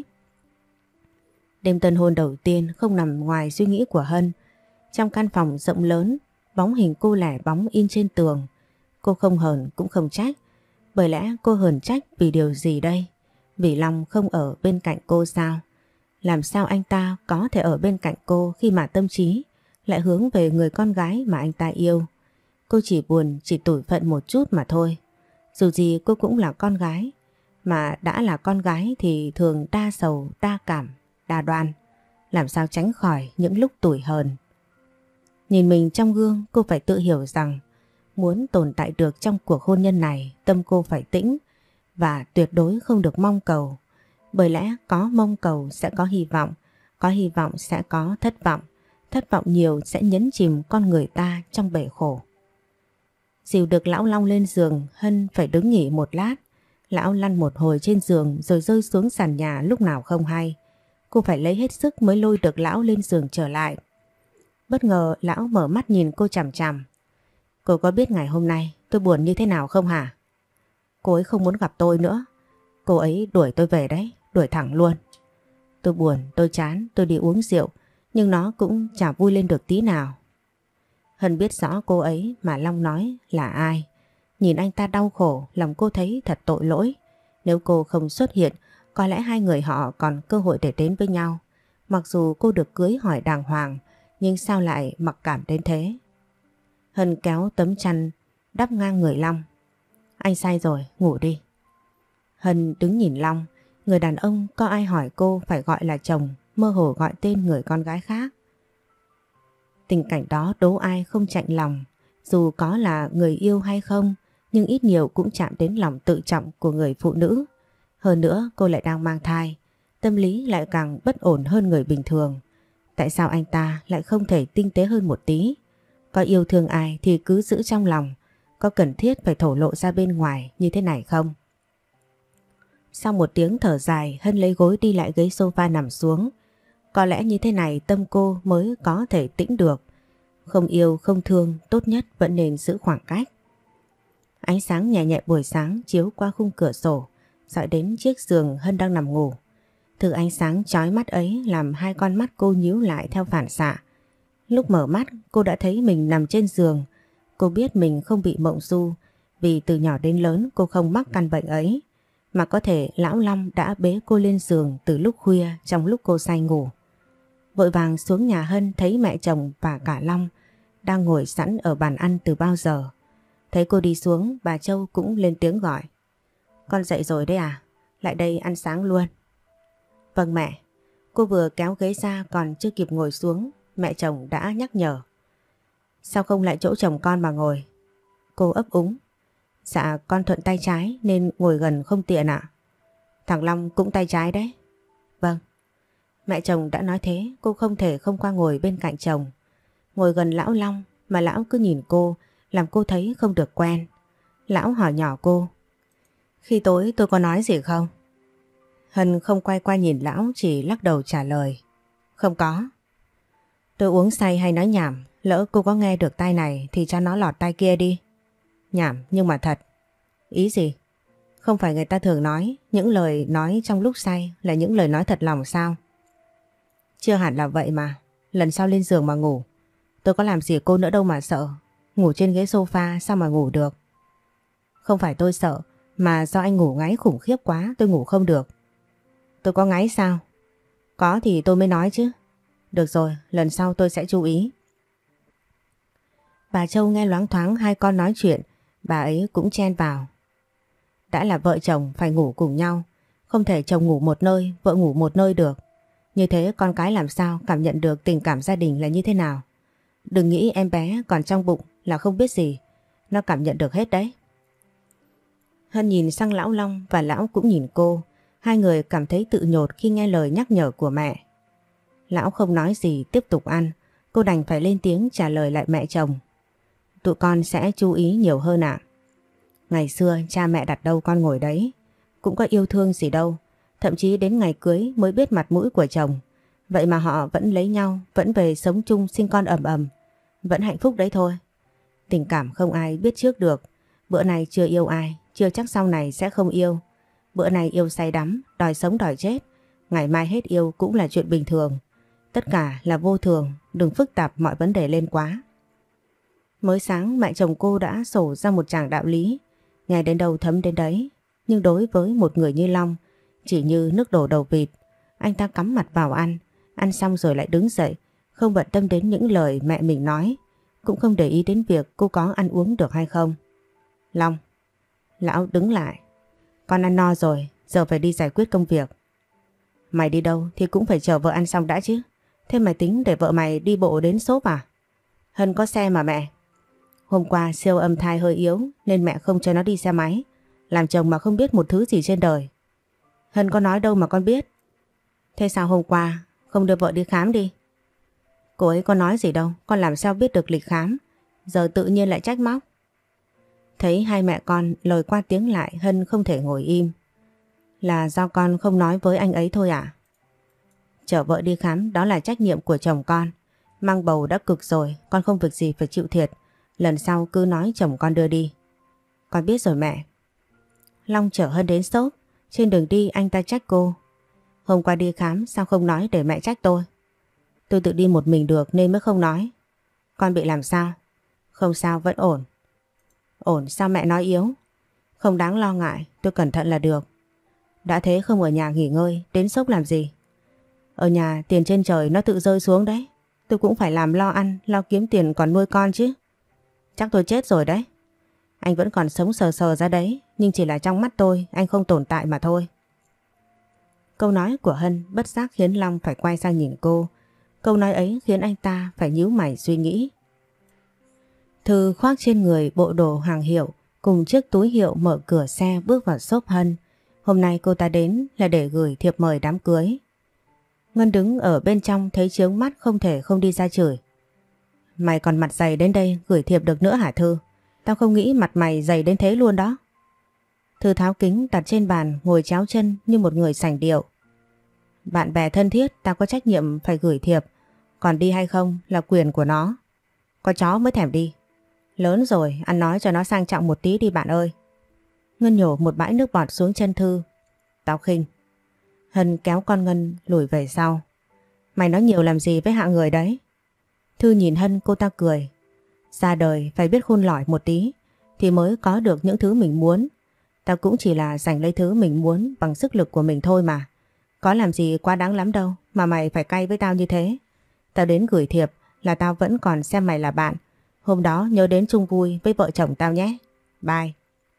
Đêm tân hôn đầu tiên không nằm ngoài suy nghĩ của Hân. Trong căn phòng rộng lớn, bóng hình cô lẻ bóng in trên tường. Cô không hờn cũng không trách. Bởi lẽ cô hờn trách vì điều gì đây? Vì Long không ở bên cạnh cô sao? Làm sao anh ta có thể ở bên cạnh cô khi mà tâm trí lại hướng về người con gái mà anh ta yêu? Cô chỉ buồn, chỉ tủi phận một chút mà thôi. Dù gì cô cũng là con gái. Mà đã là con gái thì thường đa sầu, đa cảm, đa đoan. Làm sao tránh khỏi những lúc tủi hờn. Nhìn mình trong gương, cô phải tự hiểu rằng muốn tồn tại được trong cuộc hôn nhân này, tâm cô phải tĩnh và tuyệt đối không được mong cầu. Bởi lẽ có mong cầu sẽ có hy vọng, Có hy vọng sẽ có thất vọng nhiều sẽ nhấn chìm con người ta trong bể khổ. Dìu được lão Long lên giường, Hân phải đứng nghỉ một lát. Lão lăn một hồi trên giường rồi rơi xuống sàn nhà lúc nào không hay. Cô phải lấy hết sức mới lôi được lão lên giường trở lại. Bất ngờ lão mở mắt nhìn cô chằm chằm. Cô có biết ngày hôm nay tôi buồn như thế nào không hả? Cô ấy không muốn gặp tôi nữa. Cô ấy đuổi tôi về đấy, đuổi thẳng luôn. Tôi buồn, tôi chán, tôi đi uống rượu, nhưng nó cũng chả vui lên được tí nào. Hân biết rõ cô ấy mà Long nói là ai. Nhìn anh ta đau khổ, lòng cô thấy thật tội lỗi. Nếu cô không xuất hiện, có lẽ hai người họ còn cơ hội để đến với nhau. Mặc dù cô được cưới hỏi đàng hoàng, nhưng sao lại mặc cảm đến thế? Hân kéo tấm chăn đắp ngang người Long. Anh say rồi, ngủ đi. Hân đứng nhìn Long. Người đàn ông có ai hỏi cô phải gọi là chồng, mơ hồ gọi tên người con gái khác. Tình cảnh đó đố ai không chạnh lòng. Dù có là người yêu hay không, nhưng ít nhiều cũng chạm đến lòng tự trọng của người phụ nữ. Hơn nữa cô lại đang mang thai, tâm lý lại càng bất ổn hơn người bình thường. Tại sao anh ta lại không thể tinh tế hơn một tí? Có yêu thương ai thì cứ giữ trong lòng, có cần thiết phải thổ lộ ra bên ngoài như thế này không? Sau một tiếng thở dài, Hân lấy gối đi lại ghế sofa nằm xuống. Có lẽ như thế này tâm cô mới có thể tĩnh được. Không yêu không thương, tốt nhất vẫn nên giữ khoảng cách. Ánh sáng nhẹ nhẹ buổi sáng chiếu qua khung cửa sổ, dọi đến chiếc giường Hân đang nằm ngủ. Thứ ánh sáng chói mắt ấy làm hai con mắt cô nhíu lại theo phản xạ. Lúc mở mắt cô đã thấy mình nằm trên giường. Cô biết mình không bị mộng du, vì từ nhỏ đến lớn cô không mắc căn bệnh ấy. Mà có thể lão Long đã bế cô lên giường từ lúc khuya trong lúc cô say ngủ. Vội vàng xuống nhà Hân thấy mẹ chồng và cả Long đang ngồi sẵn ở bàn ăn từ bao giờ. Thấy cô đi xuống, bà Châu cũng lên tiếng gọi. Con dậy rồi đấy à? Lại đây ăn sáng luôn. Vâng mẹ. Cô vừa kéo ghế ra còn chưa kịp ngồi xuống, mẹ chồng đã nhắc nhở. Sao không lại chỗ chồng con mà ngồi? Cô ấp úng. Dạ con thuận tay trái nên ngồi gần không tiện ạ. Thằng Long cũng tay trái đấy. Vâng. Mẹ chồng đã nói thế, cô không thể không qua ngồi bên cạnh chồng. Ngồi gần lão Long mà lão cứ nhìn cô, làm cô thấy không được quen. Lão hỏi nhỏ cô. Khi tối tôi có nói gì không? Hân không quay qua nhìn lão, chỉ lắc đầu trả lời. Không có. Tôi uống say hay nói nhảm, lỡ cô có nghe được tai này thì cho nó lọt tai kia đi. Nhảm nhưng mà thật. Ý gì? Không phải người ta thường nói những lời nói trong lúc say là những lời nói thật lòng sao? Chưa hẳn là vậy mà. Lần sau lên giường mà ngủ. Tôi có làm gì cô nữa đâu mà sợ. Ngủ trên ghế sofa sao mà ngủ được? Không phải tôi sợ, mà do anh ngủ ngáy khủng khiếp quá tôi ngủ không được. Tôi có ngáy sao? Có thì tôi mới nói chứ. Được rồi, lần sau tôi sẽ chú ý. Bà Châu nghe loáng thoáng hai con nói chuyện, bà ấy cũng chen vào. Đã là vợ chồng phải ngủ cùng nhau, không thể chồng ngủ một nơi, vợ ngủ một nơi được. Như thế con cái làm sao cảm nhận được tình cảm gia đình là như thế nào. Đừng nghĩ em bé còn trong bụng là không biết gì, nó cảm nhận được hết đấy. Hân nhìn sang lão Long và lão cũng nhìn cô. Hai người cảm thấy tự nhột khi nghe lời nhắc nhở của mẹ. Lão không nói gì tiếp tục ăn, cô đành phải lên tiếng trả lời lại mẹ chồng. Tụi con sẽ chú ý nhiều hơn ạ. Ngày xưa cha mẹ đặt đâu con ngồi đấy, cũng có yêu thương gì đâu. Thậm chí đến ngày cưới mới biết mặt mũi của chồng. Vậy mà họ vẫn lấy nhau, vẫn về sống chung sinh con ầm ầm, vẫn hạnh phúc đấy thôi. Tình cảm không ai biết trước được. Bữa này chưa yêu ai, chưa chắc sau này sẽ không yêu. Bữa này yêu say đắm, đòi sống đòi chết, ngày mai hết yêu cũng là chuyện bình thường. Tất cả là vô thường, đừng phức tạp mọi vấn đề lên quá. Mới sáng mẹ chồng cô đã sổ ra một tràng đạo lý, nghe đến đâu thấm đến đấy. Nhưng đối với một người như Long, chỉ như nước đổ đầu vịt. Anh ta cắm mặt vào ăn xong rồi lại đứng dậy, không bận tâm đến những lời mẹ mình nói, cũng không để ý đến việc cô có ăn uống được hay không. Long, lão đứng lại. Con ăn no rồi, giờ phải đi giải quyết công việc. Mày đi đâu thì cũng phải chờ vợ ăn xong đã chứ. Thế mày tính để vợ mày đi bộ đến shop à? Hân có xe mà mẹ. Hôm qua siêu âm thai hơi yếu nên mẹ không cho nó đi xe máy. Làm chồng mà không biết một thứ gì trên đời. Hân có nói đâu mà con biết. Thế sao hôm qua Không đưa vợ đi khám đi. Cô ấy có nói gì đâu, con làm sao biết được lịch khám. Giờ tự nhiên lại trách móc. Thấy hai mẹ con lời qua tiếng lại, Hân không thể ngồi im. Là do con không nói với anh ấy thôi à? Chở vợ đi khám đó là trách nhiệm của chồng con. Mang bầu đã cực rồi, con không việc gì phải chịu thiệt. Lần sau cứ nói chồng con đưa đi. Con biết rồi mẹ. Long chở Hân đến shop. Trên đường đi anh ta trách cô. Hôm qua đi khám sao không nói để mẹ trách tôi? Tôi tự đi một mình được nên mới không nói. Con bị làm sao? Không sao, vẫn ổn. Ổn sao mẹ nói yếu? Không đáng lo ngại, tôi cẩn thận là được. Đã thế không ở nhà nghỉ ngơi, đến shop làm gì? Ở nhà tiền trên trời nó tự rơi xuống đấy. Tôi cũng phải làm lo ăn, lo kiếm tiền còn nuôi con chứ. Chắc tôi chết rồi đấy. Anh vẫn còn sống sờ sờ ra đấy, nhưng chỉ là trong mắt tôi anh không tồn tại mà thôi. Câu nói của Hân bất giác khiến Long phải quay sang nhìn cô. Câu nói ấy khiến anh ta phải nhíu mày suy nghĩ. Thư khoác trên người bộ đồ hàng hiệu cùng chiếc túi hiệu mở cửa xe bước vào shop Hân. Hôm nay cô ta đến là để gửi thiệp mời đám cưới. Ngân đứng ở bên trong thấy chướng mắt không thể không đi ra chửi. Mày còn mặt dày đến đây gửi thiệp được nữa hả Thư? Tao không nghĩ mặt mày dày đến thế luôn đó. Thư tháo kính đặt trên bàn ngồi chéo chân như một người sành điệu. Bạn bè thân thiết tao có trách nhiệm phải gửi thiệp. Còn đi hay không là quyền của nó. Có chó mới thèm đi. Lớn rồi ăn nói cho nó sang trọng một tí đi bạn ơi. Ngân nhổ một bãi nước bọt xuống chân Thư. Tao khinh. Hân kéo con Ngân lùi về sau. Mày nói nhiều làm gì với hạng người đấy? Thư nhìn Hân cô ta cười. Ra đời phải biết khôn lỏi một tí thì mới có được những thứ mình muốn. Tao cũng chỉ là giành lấy thứ mình muốn bằng sức lực của mình thôi mà. Có làm gì quá đáng lắm đâu mà mày phải cay với tao như thế. Tao đến gửi thiệp là tao vẫn còn xem mày là bạn. Hôm đó nhớ đến chung vui với vợ chồng tao nhé. Bye.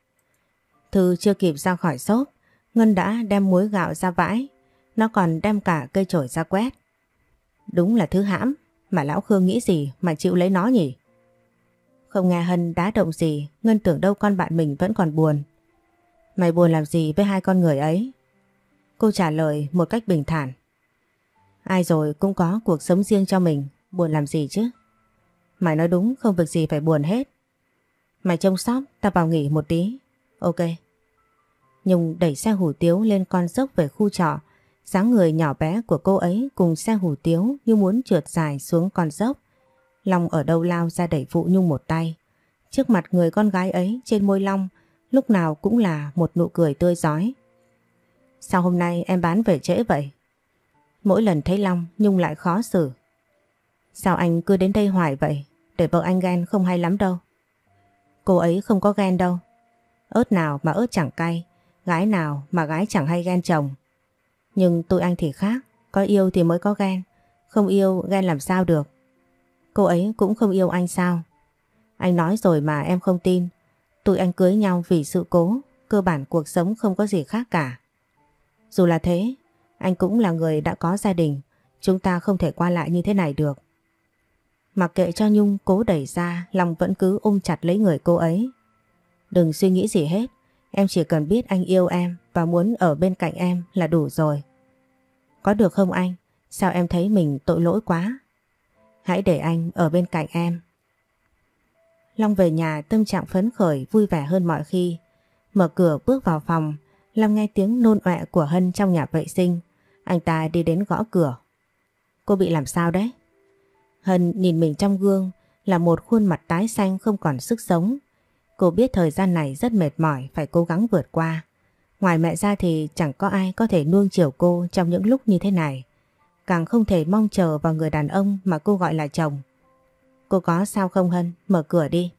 Thư chưa kịp ra khỏi shop, Ngân đã đem muối gạo ra vãi. Nó còn đem cả cây chổi ra quét. Đúng là thứ hãm. Mà lão Khương nghĩ gì mà chịu lấy nó nhỉ? Không nghe Hân đá động gì, Ngân tưởng đâu con bạn mình vẫn còn buồn. Mày buồn làm gì với hai con người ấy? Cô trả lời một cách bình thản. Ai rồi cũng có cuộc sống riêng cho mình, buồn làm gì chứ? Mày nói đúng, không việc gì phải buồn hết. Mày trông shop, tao vào nghỉ một tí. Ok. Nhung đẩy xe hủ tiếu lên con dốc về khu trọ. Dáng người nhỏ bé của cô ấy cùng xe hủ tiếu như muốn trượt dài xuống con dốc. Long ở đâu lao ra đẩy phụ Nhung một tay. Trước mặt người con gái ấy trên môi Long lúc nào cũng là một nụ cười tươi rói. Sao hôm nay em bán về trễ vậy? Mỗi lần thấy Long Nhung lại khó xử. Sao anh cứ đến đây hoài vậy? Để vợ anh ghen không hay lắm đâu. Cô ấy không có ghen đâu. Ớt nào mà ớt chẳng cay, gái nào mà gái chẳng hay ghen chồng. Nhưng tụi anh thì khác, có yêu thì mới có ghen, không yêu ghen làm sao được. Cô ấy cũng không yêu anh sao? Anh nói rồi mà em không tin. Tụi anh cưới nhau vì sự cố, cơ bản cuộc sống không có gì khác cả. Dù là thế, anh cũng là người đã có gia đình, chúng ta không thể qua lại như thế này được. Mặc kệ cho Nhung cố đẩy ra, Long vẫn cứ ôm chặt lấy người cô ấy. Đừng suy nghĩ gì hết, em chỉ cần biết anh yêu em và muốn ở bên cạnh em là đủ rồi. Có được không anh? Sao em thấy mình tội lỗi quá? Hãy để anh ở bên cạnh em. Long về nhà tâm trạng phấn khởi vui vẻ hơn mọi khi. Mở cửa bước vào phòng, Long nghe tiếng nôn ọe của Hân trong nhà vệ sinh. Anh ta đi đến gõ cửa. Cô bị làm sao đấy? Hân nhìn mình trong gương là một khuôn mặt tái xanh không còn sức sống. Cô biết thời gian này rất mệt mỏi phải cố gắng vượt qua. Ngoài mẹ ra thì chẳng có ai có thể nuông chiều cô trong những lúc như thế này. Càng không thể mong chờ vào người đàn ông mà cô gọi là chồng. Cô có sao không Hân? Mở cửa đi.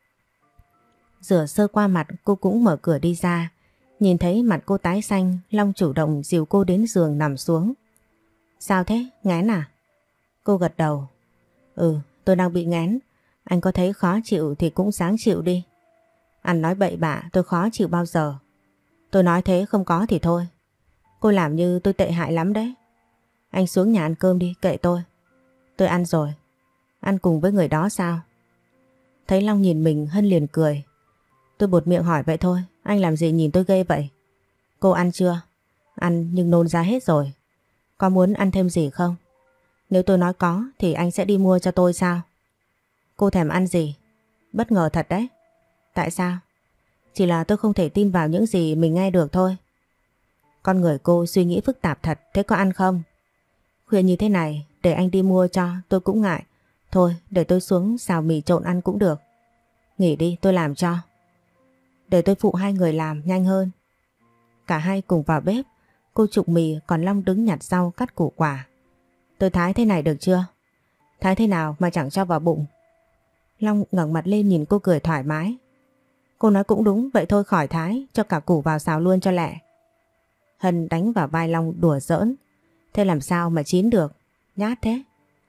Rửa sơ qua mặt cô cũng mở cửa đi ra. Nhìn thấy mặt cô tái xanh, Long chủ động dìu cô đến giường nằm xuống. Sao thế? Ngán à? Cô gật đầu. Ừ, tôi đang bị ngán. Anh có thấy khó chịu thì cũng ráng chịu đi. Anh nói bậy bạ, tôi khó chịu bao giờ. Tôi nói thế không có thì thôi. Cô làm như tôi tệ hại lắm đấy. Anh xuống nhà ăn cơm đi, kệ tôi. Tôi ăn rồi. Ăn cùng với người đó sao? Thấy Long nhìn mình Hân liền cười. Tôi buột miệng hỏi vậy thôi. Anh làm gì nhìn tôi ghê vậy? Cô ăn chưa? Ăn nhưng nôn ra hết rồi. Có muốn ăn thêm gì không? Nếu tôi nói có thì anh sẽ đi mua cho tôi sao? Cô thèm ăn gì? Bất ngờ thật đấy. Tại sao? Chỉ là tôi không thể tin vào những gì mình nghe được thôi. Con người cô suy nghĩ phức tạp thật, thế có ăn không? Khuya như thế này, để anh đi mua cho, tôi cũng ngại. Thôi, để tôi xuống xào mì trộn ăn cũng được. Nghỉ đi, tôi làm cho. Để tôi phụ hai người làm, nhanh hơn. Cả hai cùng vào bếp, cô trụng mì còn Long đứng nhặt rau cắt củ quả. Tôi thái thế này được chưa? Thái thế nào mà chẳng cho vào bụng? Long ngẩng mặt lên nhìn cô cười thoải mái. Cô nói cũng đúng, vậy thôi khỏi thái, cho cả củ vào xào luôn cho lẹ. Hân đánh vào vai Long đùa giỡn. Thế làm sao mà chín được? Nhát thế.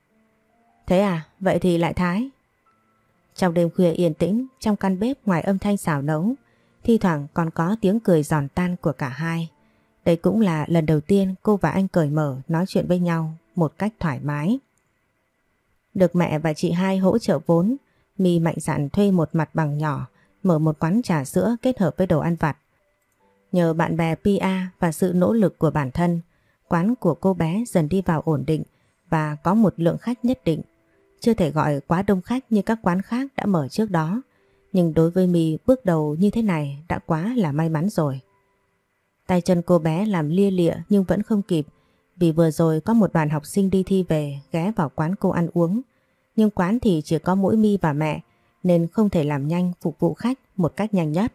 Thế à, vậy thì lại thái. Trong đêm khuya yên tĩnh, trong căn bếp ngoài âm thanh xào nấu, thi thoảng còn có tiếng cười giòn tan của cả hai. Đây cũng là lần đầu tiên cô và anh cởi mở nói chuyện với nhau một cách thoải mái. Được mẹ và chị hai hỗ trợ vốn, My mạnh dạn thuê một mặt bằng nhỏ, mở một quán trà sữa kết hợp với đồ ăn vặt. Nhờ bạn bè PR và sự nỗ lực của bản thân, quán của cô bé dần đi vào ổn định và có một lượng khách nhất định. Chưa thể gọi quá đông khách như các quán khác đã mở trước đó, nhưng đối với My bước đầu như thế này đã quá là may mắn rồi. Tay chân cô bé làm lia lịa nhưng vẫn không kịp, vì vừa rồi có một đoàn học sinh đi thi về ghé vào quán cô ăn uống. Nhưng quán thì chỉ có mỗi My và mẹ nên không thể làm nhanh phục vụ khách một cách nhanh nhất.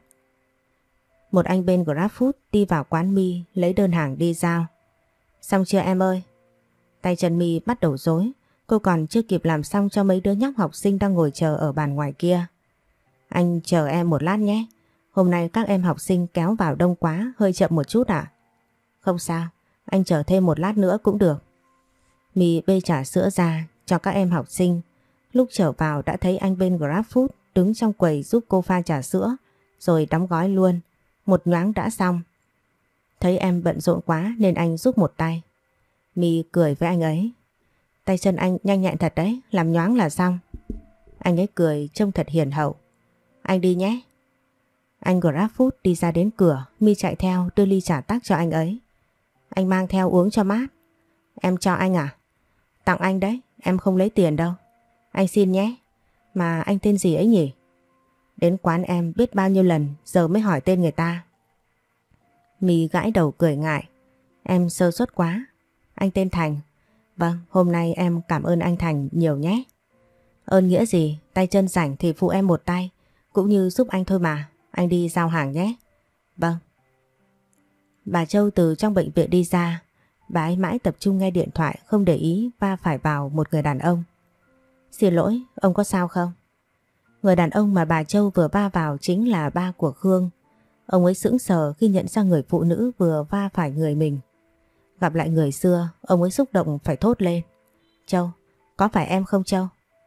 Một anh bên GrabFood đi vào quán My lấy đơn hàng đi giao. Xong chưa em ơi? Tay chân My bắt đầu rối, cô còn chưa kịp làm xong cho mấy đứa nhóc học sinh đang ngồi chờ ở bàn ngoài kia. Anh chờ em một lát nhé. Hôm nay các em học sinh kéo vào đông quá, hơi chậm một chút ạ. Không sao, anh chờ thêm một lát nữa cũng được. My bê trà sữa ra cho các em học sinh. Lúc trở vào đã thấy anh bên GrabFood đứng trong quầy giúp cô pha trà sữa rồi đóng gói luôn. Một nhoáng đã xong. Thấy em bận rộn quá nên anh giúp một tay. My cười với anh ấy. Tay chân anh nhanh nhẹn thật đấy, làm nhoáng là xong. Anh ấy cười trông thật hiền hậu. Anh đi nhé. Anh GrabFood đi ra đến cửa, My chạy theo đưa ly trà tắc cho anh ấy. Anh mang theo uống cho mát. Em cho anh à? Tặng anh đấy, em không lấy tiền đâu. Anh xin nhé. Mà anh tên gì ấy nhỉ? Đến quán em biết bao nhiêu lần, giờ mới hỏi tên người ta. My gãi đầu cười ngại. Em sơ suất quá. Anh tên Thành. Vâng, hôm nay em cảm ơn anh Thành nhiều nhé. Ơn nghĩa gì, tay chân rảnh thì phụ em một tay, cũng như giúp anh thôi mà. Anh đi giao hàng nhé. Vâng. Bà Châu từ trong bệnh viện đi ra. Bà ấy mãi tập trung nghe điện thoại, không để ý va phải vào một người đàn ông. Xin lỗi, ông có sao không? Người đàn ông mà bà Châu vừa va vào chính là ba của Khương. Ông ấy sững sờ khi nhận ra người phụ nữ vừa va phải người mình. Gặp lại người xưa, ông ấy xúc động phải thốt lên. Châu, có phải em không Châu?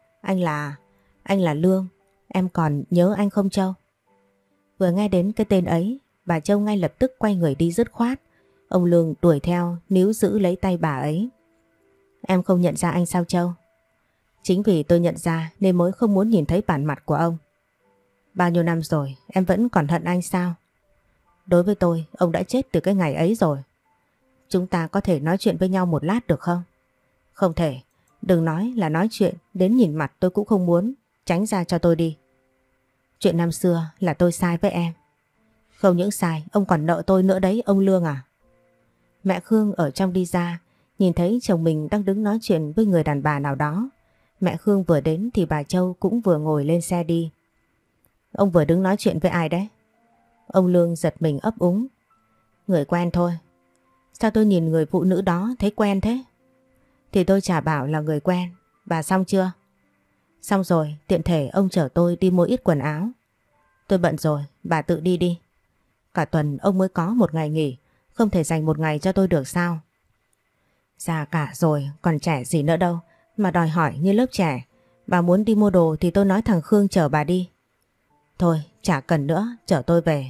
Anh là Lương, em còn nhớ anh không Châu? Vừa nghe đến cái tên ấy, bà Châu ngay lập tức quay người đi dứt khoát. Ông Lương đuổi theo, níu giữ lấy tay bà ấy. Em không nhận ra anh sao Châu? Chính vì tôi nhận ra nên mới không muốn nhìn thấy bản mặt của ông. Bao nhiêu năm rồi, em vẫn còn hận anh sao? Đối với tôi, ông đã chết từ cái ngày ấy rồi. Chúng ta có thể nói chuyện với nhau một lát được không? Không thể, đừng nói là nói chuyện, đến nhìn mặt tôi cũng không muốn, tránh ra cho tôi đi. Chuyện năm xưa là tôi sai với em. Không những sai, ông còn nợ tôi nữa đấy, ông Lương à? Mẹ Khương ở trong đi ra, nhìn thấy chồng mình đang đứng nói chuyện với người đàn bà nào đó. Mẹ Khương vừa đến thì bà Châu cũng vừa ngồi lên xe đi. Ông vừa đứng nói chuyện với ai đấy? Ông Lương giật mình ấp úng. Người quen thôi. Sao tôi nhìn người phụ nữ đó thấy quen thế? Thì tôi chả bảo là người quen. Bà xong chưa? Xong rồi, tiện thể ông chở tôi đi mua ít quần áo. Tôi bận rồi, bà tự đi đi. Cả tuần ông mới có một ngày nghỉ, không thể dành một ngày cho tôi được sao? Già cả rồi, còn trẻ gì nữa đâu, mà đòi hỏi như lớp trẻ. Bà muốn đi mua đồ thì tôi nói thằng Khương chở bà đi. Thôi, chả cần nữa, chở tôi về.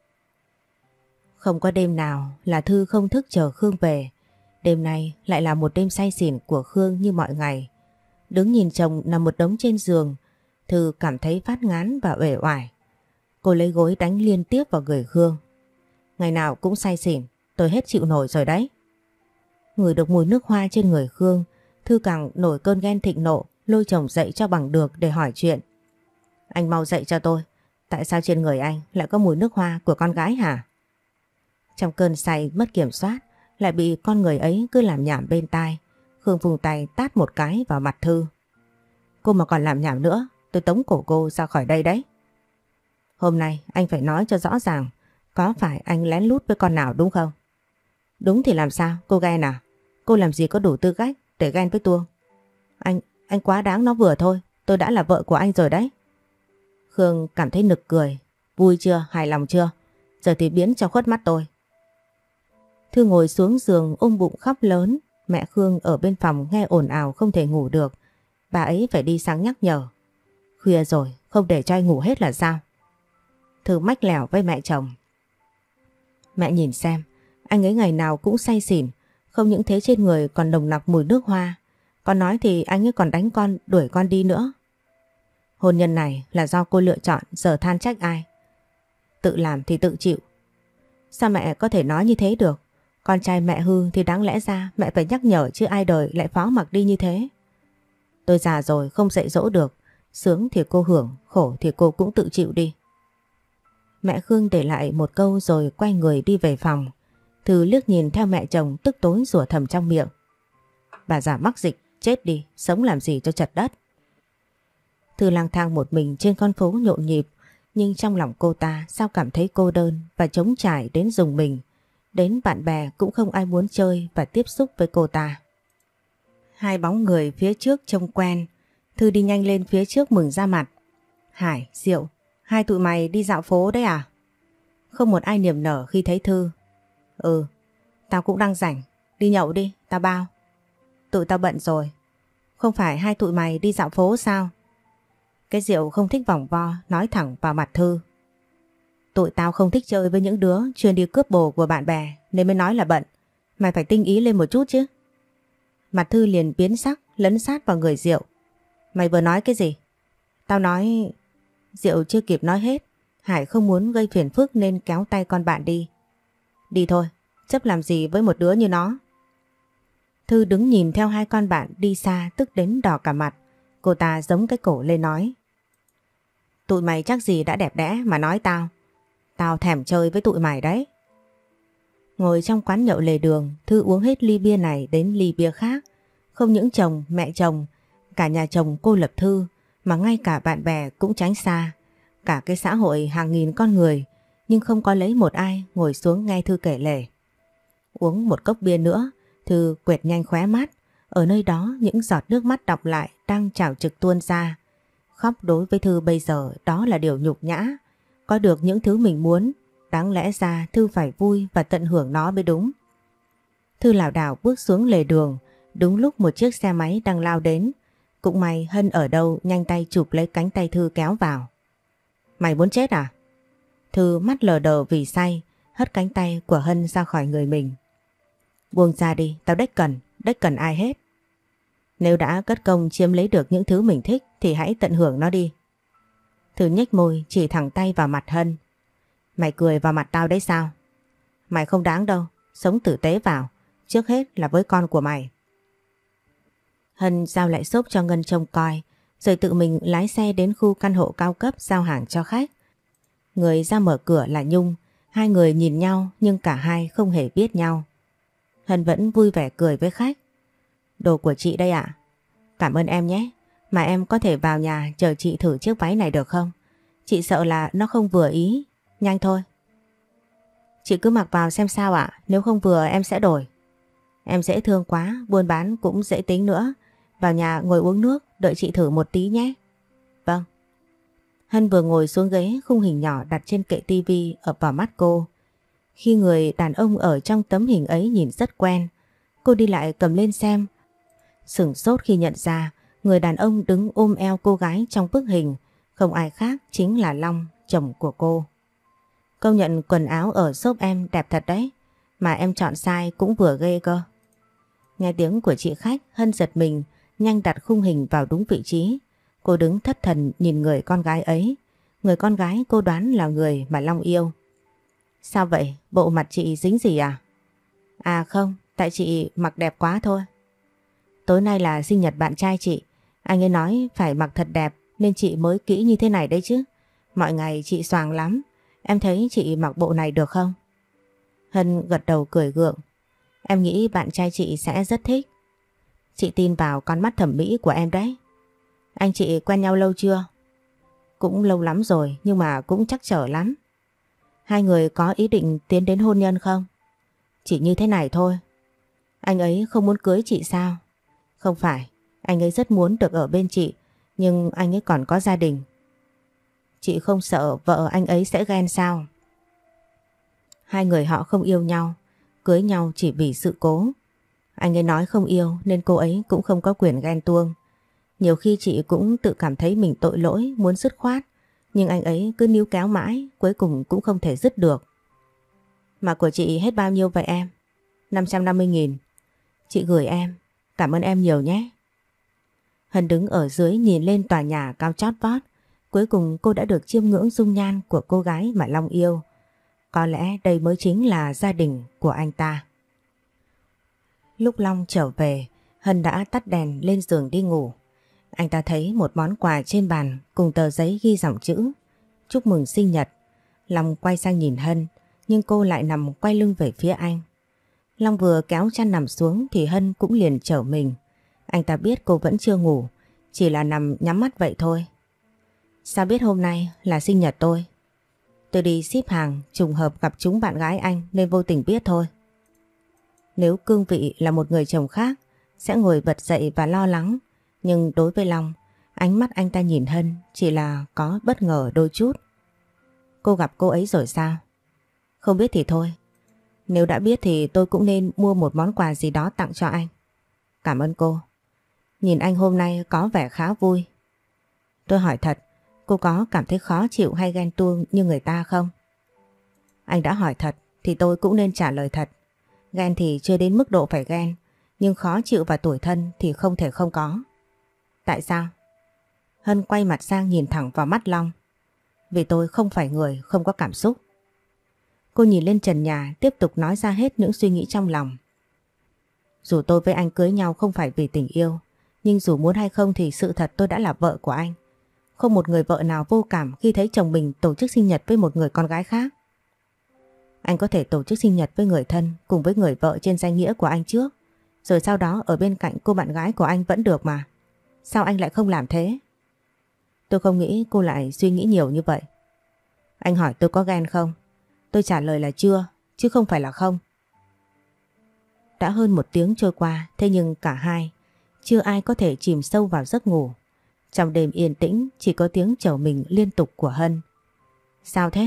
Không có đêm nào là Thư không thức chờ Khương về. Đêm nay lại là một đêm say xỉn của Khương như mọi ngày. Đứng nhìn chồng nằm một đống trên giường, Thư cảm thấy phát ngán và uể oải. Cô lấy gối đánh liên tiếp vào người Khương. Ngày nào cũng say xỉn, tôi hết chịu nổi rồi đấy. Ngửi được mùi nước hoa trên người Khương, Thư càng nổi cơn ghen thịnh nộ, lôi chồng dậy cho bằng được để hỏi chuyện. Anh mau dậy cho tôi, tại sao trên người anh lại có mùi nước hoa của con gái hả? Trong cơn say mất kiểm soát, lại bị con người ấy cứ làm nhảm bên tai, Khương vùng tay tát một cái vào mặt Thư. Cô mà còn làm nhảm nữa, tôi tống cổ cô ra khỏi đây đấy. Hôm nay anh phải nói cho rõ ràng, có phải anh lén lút với con nào đúng không? Đúng thì làm sao, cô ghen à? Cô làm gì có đủ tư cách để ghen với tôi? Anh quá đáng nó vừa thôi, tôi đã là vợ của anh rồi đấy. Khương cảm thấy nực cười, vui chưa, hài lòng chưa? Giờ thì biến cho khuất mắt tôi. Thư ngồi xuống giường ôm bụng khóc lớn, mẹ Khương ở bên phòng nghe ồn ào không thể ngủ được. Bà ấy phải đi sang nhắc nhở. Khuya rồi, không để cho anh ngủ hết là sao? Thư mách lẻo với mẹ chồng. Mẹ nhìn xem, anh ấy ngày nào cũng say xỉn, không những thế trên người còn nồng nặc mùi nước hoa. Con nói thì anh ấy còn đánh con, đuổi con đi nữa. Hôn nhân này là do cô lựa chọn, giờ than trách ai? Tự làm thì tự chịu. Sao mẹ có thể nói như thế được? Con trai mẹ hư thì đáng lẽ ra mẹ phải nhắc nhở chứ ai đời lại phó mặc đi như thế. Tôi già rồi không dạy dỗ được, sướng thì cô hưởng, khổ thì cô cũng tự chịu đi. Mẹ Khương để lại một câu rồi quay người đi về phòng. Thư liếc nhìn theo mẹ chồng tức tối rủa thầm trong miệng. Bà già mắc dịch, chết đi, sống làm gì cho chật đất. Thư lang thang một mình trên con phố nhộn nhịp, nhưng trong lòng cô ta sao cảm thấy cô đơn và trống trải đến rùng mình. Đến bạn bè cũng không ai muốn chơi và tiếp xúc với cô ta. Hai bóng người phía trước trông quen, Thư đi nhanh lên phía trước mừng ra mặt. Hải, Diệu, hai tụi mày đi dạo phố đấy à? Không một ai niềm nở khi thấy Thư. Ừ, tao cũng đang rảnh, đi nhậu đi, tao bao. Tụi tao bận rồi. Không phải hai tụi mày đi dạo phố sao? Cái Diệu không thích vòng vo, nói thẳng vào mặt Thư. Tụi tao không thích chơi với những đứa chuyên đi cướp bồ của bạn bè nên mới nói là bận. Mày phải tinh ý lên một chút chứ. Mặt Thư liền biến sắc, lấn sát vào người Diệu. Mày vừa nói cái gì? Tao nói... Diệu chưa kịp nói hết, Hải không muốn gây phiền phức nên kéo tay con bạn đi. Đi thôi, chấp làm gì với một đứa như nó. Thư đứng nhìn theo hai con bạn đi xa tức đến đỏ cả mặt. Cô ta giống cái cổ lên nói. Tụi mày chắc gì đã đẹp đẽ mà nói tao. Tao thèm chơi với tụi mày đấy. Ngồi trong quán nhậu lề đường, Thư uống hết ly bia này đến ly bia khác. Không những chồng, mẹ chồng, cả nhà chồng cô lập Thư, mà ngay cả bạn bè cũng tránh xa. Cả cái xã hội hàng nghìn con người, nhưng không có lấy một ai ngồi xuống nghe Thư kể lể. Uống một cốc bia nữa, Thư quệt nhanh khóe mắt. Ở nơi đó những giọt nước mắt đọng lại đang trào trực tuôn ra. Khóc đối với Thư bây giờ đó là điều nhục nhã. Có được những thứ mình muốn, đáng lẽ ra Thư phải vui và tận hưởng nó mới đúng. Thư lảo đảo bước xuống lề đường, đúng lúc một chiếc xe máy đang lao đến. Cũng may Hân ở đâu nhanh tay chụp lấy cánh tay Thư kéo vào. Mày muốn chết à? Thư mắt lờ đờ vì say, hất cánh tay của Hân ra khỏi người mình. Buông ra đi, tao đếch cần ai hết. Nếu đã cất công chiếm lấy được những thứ mình thích thì hãy tận hưởng nó đi. Thư nhếch môi chỉ thẳng tay vào mặt Hân. Mày cười vào mặt tao đấy sao? Mày không đáng đâu, sống tử tế vào, trước hết là với con của mày. Hân giao lại xốp cho Ngân trông coi, rồi tự mình lái xe đến khu căn hộ cao cấp giao hàng cho khách. Người ra mở cửa là Nhung, hai người nhìn nhau nhưng cả hai không hề biết nhau. Hân vẫn vui vẻ cười với khách. Đồ của chị đây ạ. Cảm ơn em nhé, mà em có thể vào nhà chờ chị thử chiếc váy này được không? Chị sợ là nó không vừa ý, nhanh thôi. Chị cứ mặc vào xem sao ạ, nếu không vừa em sẽ đổi. Em dễ thương quá, buôn bán cũng dễ tính nữa. Vào nhà ngồi uống nước, đợi chị thử một tí nhé. Vâng. Hân vừa ngồi xuống ghế, khung hình nhỏ đặt trên kệ tivi ập vào mắt cô. Khi người đàn ông ở trong tấm hình ấy nhìn rất quen, cô đi lại cầm lên xem. Sửng sốt khi nhận ra người đàn ông đứng ôm eo cô gái trong bức hình không ai khác chính là Long, chồng của cô. Công nhận quần áo ở shop em đẹp thật đấy, mà em chọn size cũng vừa ghê cơ. Nghe tiếng của chị khách, Hân giật mình, nhanh đặt khung hình vào đúng vị trí. Cô đứng thất thần nhìn người con gái ấy. Người con gái cô đoán là người mà Long yêu. Sao vậy? Bộ mặt chị dính gì à? À không, Tại chị mặc đẹp quá thôi. Tối nay là sinh nhật bạn trai chị. Anh ấy nói phải mặc thật đẹp nên chị mới kỹ như thế này đấy chứ. Mọi ngày chị xoàng lắm. Em thấy chị mặc bộ này được không? Hân gật đầu cười gượng. Em nghĩ bạn trai chị sẽ rất thích. Chị tin vào con mắt thẩm mỹ của em đấy. Anh chị quen nhau lâu chưa? Cũng lâu lắm rồi nhưng mà cũng trắc trở lắm. Hai người có ý định tiến đến hôn nhân không? Chỉ như thế này thôi. Anh ấy không muốn cưới chị sao? Không phải, anh ấy rất muốn được ở bên chị, nhưng anh ấy còn có gia đình. Chị không sợ vợ anh ấy sẽ ghen sao? Hai người họ không yêu nhau, cưới nhau chỉ vì sự cố. Anh ấy nói không yêu nên cô ấy cũng không có quyền ghen tuông. Nhiều khi chị cũng tự cảm thấy mình tội lỗi, muốn dứt khoát, nhưng anh ấy cứ níu kéo mãi, cuối cùng cũng không thể dứt được. Mà của chị hết bao nhiêu vậy em? 550.000. Chị gửi em, cảm ơn em nhiều nhé. Hân đứng ở dưới nhìn lên tòa nhà cao chót vót. Cuối cùng cô đã được chiêm ngưỡng dung nhan của cô gái mà Long yêu. Có lẽ đây mới chính là gia đình của anh ta. Lúc Long trở về, Hân đã tắt đèn lên giường đi ngủ. Anh ta thấy một món quà trên bàn cùng tờ giấy ghi dòng chữ chúc mừng sinh nhật. Long quay sang nhìn Hân, nhưng cô lại nằm quay lưng về phía anh. Long vừa kéo chăn nằm xuống thì Hân cũng liền trở mình. Anh ta biết cô vẫn chưa ngủ, chỉ là nằm nhắm mắt vậy thôi. Sao biết hôm nay là sinh nhật tôi? Tôi đi ship hàng, trùng hợp gặp chúng bạn gái anh nên vô tình biết thôi. Nếu cương vị là một người chồng khác, sẽ ngồi bật dậy và lo lắng. Nhưng đối với Long, ánh mắt anh ta nhìn Hân chỉ là có bất ngờ đôi chút. Cô gặp cô ấy rồi sao? Không biết thì thôi. Nếu đã biết thì tôi cũng nên mua một món quà gì đó tặng cho anh. Cảm ơn cô. Nhìn anh hôm nay có vẻ khá vui. Tôi hỏi thật, cô có cảm thấy khó chịu hay ghen tuông như người ta không? Anh đã hỏi thật thì tôi cũng nên trả lời thật. Ghen thì chưa đến mức độ phải ghen, nhưng khó chịu và tủi thân thì không thể không có. Tại sao? Hân quay mặt sang nhìn thẳng vào mắt Long. Vì tôi không phải người không có cảm xúc. Cô nhìn lên trần nhà tiếp tục nói ra hết những suy nghĩ trong lòng. Dù tôi với anh cưới nhau không phải vì tình yêu, nhưng dù muốn hay không thì sự thật tôi đã là vợ của anh. Không một người vợ nào vô cảm khi thấy chồng mình tổ chức sinh nhật với một người con gái khác. Anh có thể tổ chức sinh nhật với người thân cùng với người vợ trên danh nghĩa của anh trước, rồi sau đó ở bên cạnh cô bạn gái của anh vẫn được mà. Sao anh lại không làm thế? Tôi không nghĩ cô lại suy nghĩ nhiều như vậy. Anh hỏi tôi có ghen không? Tôi trả lời là chưa, chứ không phải là không. Đã hơn một tiếng trôi qua, thế nhưng cả hai chưa ai có thể chìm sâu vào giấc ngủ. Trong đêm yên tĩnh chỉ có tiếng trầu mình liên tục của Hân. Sao thế?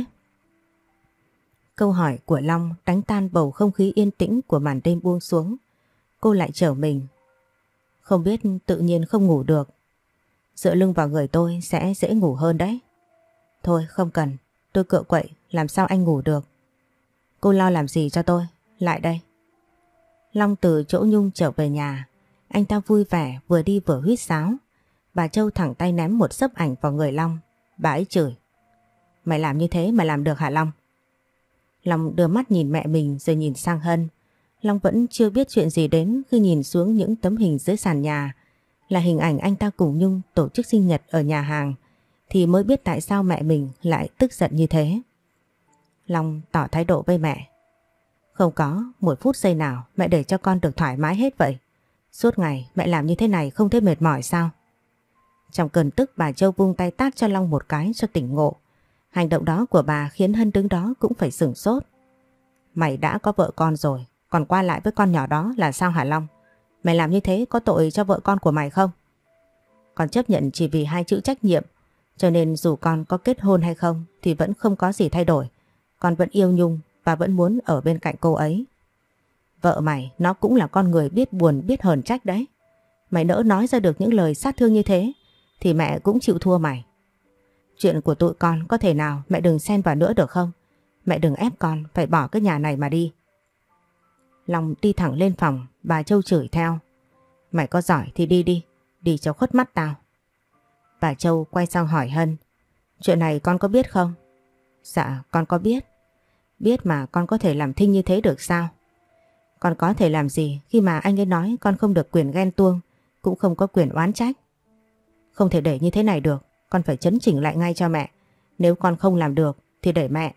Câu hỏi của Long đánh tan bầu không khí yên tĩnh của màn đêm buông xuống. Cô lại trở mình. Không biết, tự nhiên không ngủ được. Dựa lưng vào người tôi sẽ dễ ngủ hơn đấy. Thôi không cần, tôi cựa quậy, làm sao anh ngủ được. Cô lo làm gì cho tôi, lại đây. Long từ chỗ Nhung trở về nhà. Anh ta vui vẻ vừa đi vừa huýt sáo. Bà Châu thẳng tay ném một xấp ảnh vào người Long. Bà ấy chửi. Mày làm như thế mà làm được hả Long? Long đưa mắt nhìn mẹ mình rồi nhìn sang Hân. Long vẫn chưa biết chuyện gì đến khi nhìn xuống những tấm hình dưới sàn nhà. Là hình ảnh anh ta cùng Nhung tổ chức sinh nhật ở nhà hàng. Thì mới biết tại sao mẹ mình lại tức giận như thế. Long tỏ thái độ với mẹ. Không có một phút giây nào mẹ để cho con được thoải mái hết vậy. Suốt ngày mẹ làm như thế này không thấy mệt mỏi sao? Trong cơn tức bà Châu vung tay tát cho Long một cái cho tỉnh ngộ. Hành động đó của bà khiến Hân đứng đó cũng phải sửng sốt. Mày đã có vợ con rồi, còn qua lại với con nhỏ đó là sao hả Long? Mày làm như thế có tội cho vợ con của mày không? Con chấp nhận chỉ vì hai chữ trách nhiệm, cho nên dù con có kết hôn hay không thì vẫn không có gì thay đổi. Con vẫn yêu Nhung và vẫn muốn ở bên cạnh cô ấy. Vợ mày nó cũng là con người biết buồn biết hờn trách đấy. Mày nỡ nói ra được những lời sát thương như thế thì mẹ cũng chịu thua mày. Chuyện của tụi con có thể nào mẹ đừng xen vào nữa được không? Mẹ đừng ép con phải bỏ cái nhà này mà đi. Long đi thẳng lên phòng, bà Châu chửi theo. Mày có giỏi thì đi đi, đi cho khuất mắt tao. Bà Châu quay sang hỏi Hân. Chuyện này con có biết không? Dạ con có biết. Biết mà con có thể làm thinh như thế được sao? Con có thể làm gì khi mà anh ấy nói con không được quyền ghen tuông, cũng không có quyền oán trách. Không thể để như thế này được, con phải chấn chỉnh lại ngay cho mẹ. Nếu con không làm được thì để mẹ.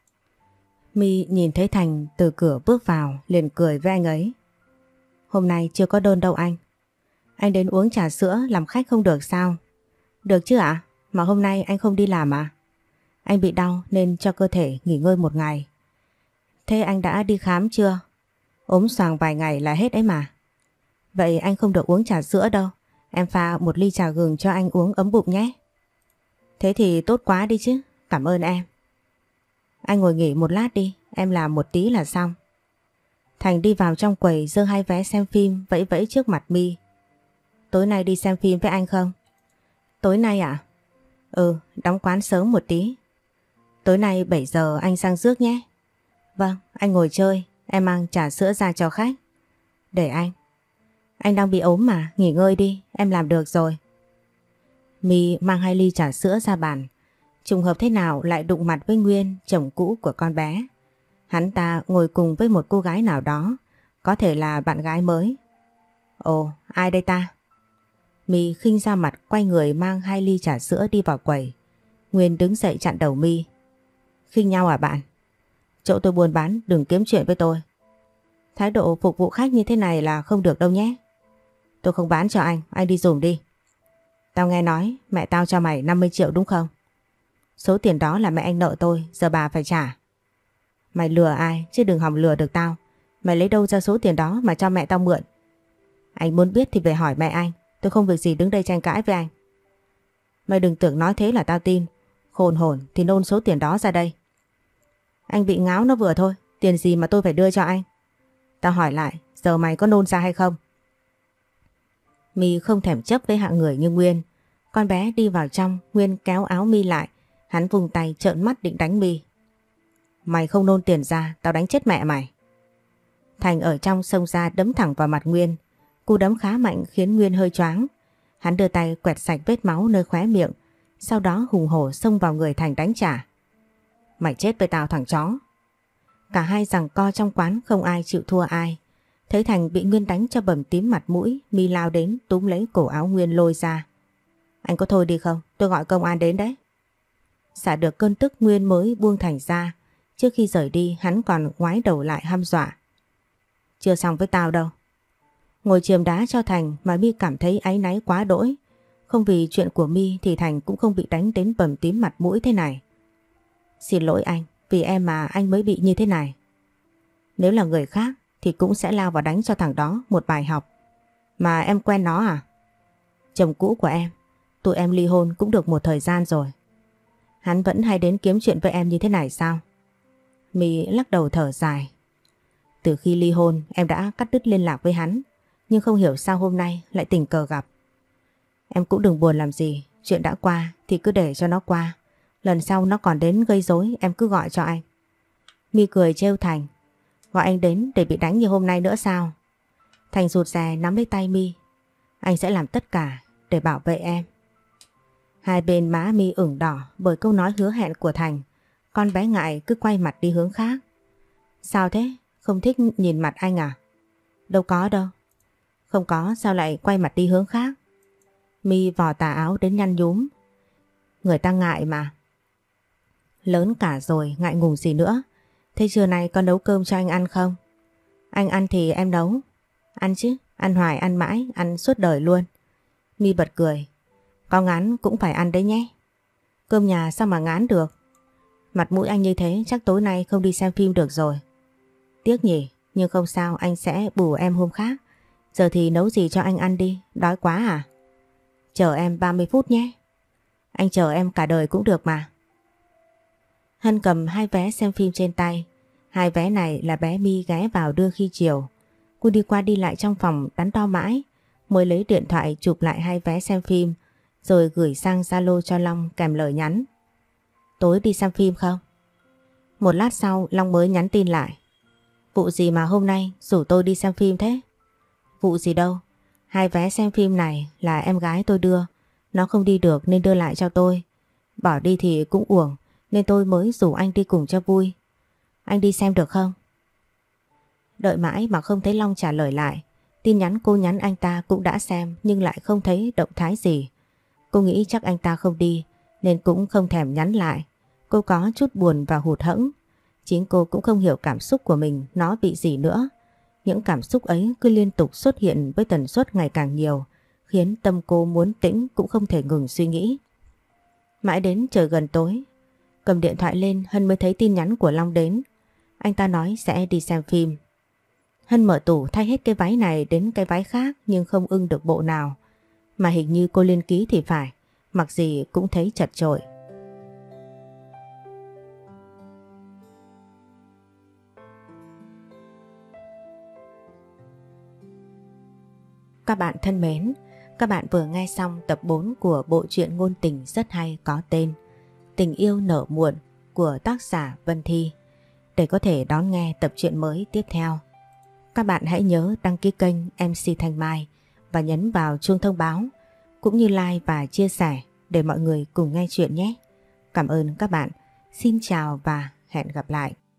My nhìn thấy Thành từ cửa bước vào liền cười với anh ấy. Hôm nay chưa có đơn đâu anh. Anh đến uống trà sữa làm khách không được sao? Được chứ ạ? Mà hôm nay anh không đi làm à? Anh bị đau nên cho cơ thể nghỉ ngơi một ngày. Thế anh đã đi khám chưa? Ốm xoàng vài ngày là hết ấy mà. Vậy anh không được uống trà sữa đâu. Em pha một ly trà gừng cho anh uống ấm bụng nhé. Thế thì tốt quá đi chứ. Cảm ơn em. Anh ngồi nghỉ một lát đi. Em làm một tí là xong. Thành đi vào trong quầy giơ hai vé xem phim vẫy vẫy trước mặt My. Tối nay đi xem phim với anh không? Tối nay à? Ừ, đóng quán sớm một tí. Tối nay 7 giờ anh sang rước nhé. Vâng, anh ngồi chơi. Em mang trà sữa ra cho khách. Để anh. Anh đang bị ốm mà, nghỉ ngơi đi, em làm được rồi. My mang hai ly trà sữa ra bàn. Trùng hợp thế nào lại đụng mặt với Nguyên, chồng cũ của con bé. Hắn ta ngồi cùng với một cô gái nào đó, có thể là bạn gái mới. Ồ, ai đây ta? My khinh ra mặt quay người mang hai ly trà sữa đi vào quầy. Nguyên đứng dậy chặn đầu My. Khinh nhau à bạn? Chỗ tôi buôn bán đừng kiếm chuyện với tôi. Thái độ phục vụ khách như thế này là không được đâu nhé. Tôi không bán cho anh đi dùng đi. Tao nghe nói mẹ tao cho mày 50 triệu đúng không? Số tiền đó là mẹ anh nợ tôi, giờ bà phải trả. Mày lừa ai chứ đừng hòng lừa được tao. Mày lấy đâu ra số tiền đó mà cho mẹ tao mượn? Anh muốn biết thì về hỏi mẹ anh. Tôi không việc gì đứng đây tranh cãi với anh. Mày đừng tưởng nói thế là tao tin. Khôn hồn thì nôn số tiền đó ra đây. Anh bị ngáo nó vừa thôi. Tiền gì mà tôi phải đưa cho anh? Tao hỏi lại, giờ mày có nôn ra hay không? My không thèm chấp với hạng người như Nguyên. Con bé đi vào trong, Nguyên kéo áo My lại. Hắn vùng tay trợn mắt định đánh My. Mày không nôn tiền ra, tao đánh chết mẹ mày. Thành ở trong xông ra đấm thẳng vào mặt Nguyên. Cú đấm khá mạnh khiến Nguyên hơi choáng. Hắn đưa tay quẹt sạch vết máu nơi khóe miệng. Sau đó hùng hổ xông vào người Thành đánh trả. Mày chết với tao thằng chó. Cả hai giằng co trong quán không ai chịu thua ai. Thấy Thành bị Nguyên đánh cho bầm tím mặt mũi, My lao đến túm lấy cổ áo Nguyên lôi ra. Anh có thôi đi không? Tôi gọi công an đến đấy. Xả được cơn tức Nguyên mới buông Thành ra. Trước khi rời đi hắn còn ngoái đầu lại hăm dọa. Chưa xong với tao đâu. Ngồi chườm đá cho Thành mà My cảm thấy áy náy quá đỗi. Không vì chuyện của My thì Thành cũng không bị đánh đến bầm tím mặt mũi thế này. Xin lỗi anh, vì em mà anh mới bị như thế này. Nếu là người khác thì cũng sẽ lao vào đánh cho thằng đó một bài học. Mà em quen nó à? Chồng cũ của em, tụi em ly hôn cũng được một thời gian rồi. Hắn vẫn hay đến kiếm chuyện với em như thế này sao? My lắc đầu thở dài. Từ khi ly hôn em đã cắt đứt liên lạc với hắn. Nhưng không hiểu sao hôm nay lại tình cờ gặp. Em cũng đừng buồn làm gì. Chuyện đã qua thì cứ để cho nó qua. Lần sau nó còn đến gây rối em cứ gọi cho anh. My cười trêu Thành. Gọi anh đến để bị đánh như hôm nay nữa sao? Thành rụt rè nắm lấy tay My. Anh sẽ làm tất cả để bảo vệ em. Hai bên má My ửng đỏ bởi câu nói hứa hẹn của Thành. Con bé ngại cứ quay mặt đi hướng khác. Sao thế? Không thích nhìn mặt anh à? Đâu có đâu. Không có sao lại quay mặt đi hướng khác? My vò tà áo đến nhăn nhúm. Người ta ngại mà. Lớn cả rồi ngại ngùng gì nữa. Thế trưa nay con nấu cơm cho anh ăn không? Anh ăn thì em nấu. Ăn chứ, ăn hoài ăn mãi, ăn suốt đời luôn. My bật cười. Có ngán cũng phải ăn đấy nhé. Cơm nhà sao mà ngán được? Mặt mũi anh như thế chắc tối nay không đi xem phim được rồi. Tiếc nhỉ, nhưng không sao, anh sẽ bù em hôm khác. Giờ thì nấu gì cho anh ăn đi, đói quá à? Chờ em 30 phút nhé. Anh chờ em cả đời cũng được mà. Hân cầm hai vé xem phim trên tay. Hai vé này là bé My ghé vào đưa khi chiều. Cô đi qua đi lại trong phòng đắn đo mãi mới lấy điện thoại chụp lại hai vé xem phim rồi gửi sang Zalo cho Long kèm lời nhắn. Tối đi xem phim không? Một lát sau Long mới nhắn tin lại. Vụ gì mà hôm nay rủ tôi đi xem phim thế? Vụ gì đâu. Hai vé xem phim này là em gái tôi đưa. Nó không đi được nên đưa lại cho tôi. Bỏ đi thì cũng uổng nên tôi mới rủ anh đi cùng cho vui. Anh đi xem được không? Đợi mãi mà không thấy Long trả lời lại. Tin nhắn cô nhắn anh ta cũng đã xem nhưng lại không thấy động thái gì. Cô nghĩ chắc anh ta không đi nên cũng không thèm nhắn lại. Cô có chút buồn và hụt hẫng. Chính cô cũng không hiểu cảm xúc của mình nó bị gì nữa. Những cảm xúc ấy cứ liên tục xuất hiện với tần suất ngày càng nhiều, khiến tâm cô muốn tĩnh cũng không thể ngừng suy nghĩ. Mãi đến trời gần tối, cầm điện thoại lên Hân mới thấy tin nhắn của Long đến. Anh ta nói sẽ đi xem phim. Hân mở tủ thay hết cái váy này đến cái váy khác nhưng không ưng được bộ nào. Mà hình như cô lên ký thì phải, mặc gì cũng thấy chật chội. Các bạn thân mến, các bạn vừa nghe xong tập 4 của bộ truyện ngôn tình rất hay có tên Tình yêu nở muộn của tác giả Vân Thi. Để có thể đón nghe tập truyện mới tiếp theo, các bạn hãy nhớ đăng ký kênh MC Thanh Mai và nhấn vào chuông thông báo, cũng như like và chia sẻ để mọi người cùng nghe chuyện nhé. Cảm ơn các bạn. Xin chào và hẹn gặp lại.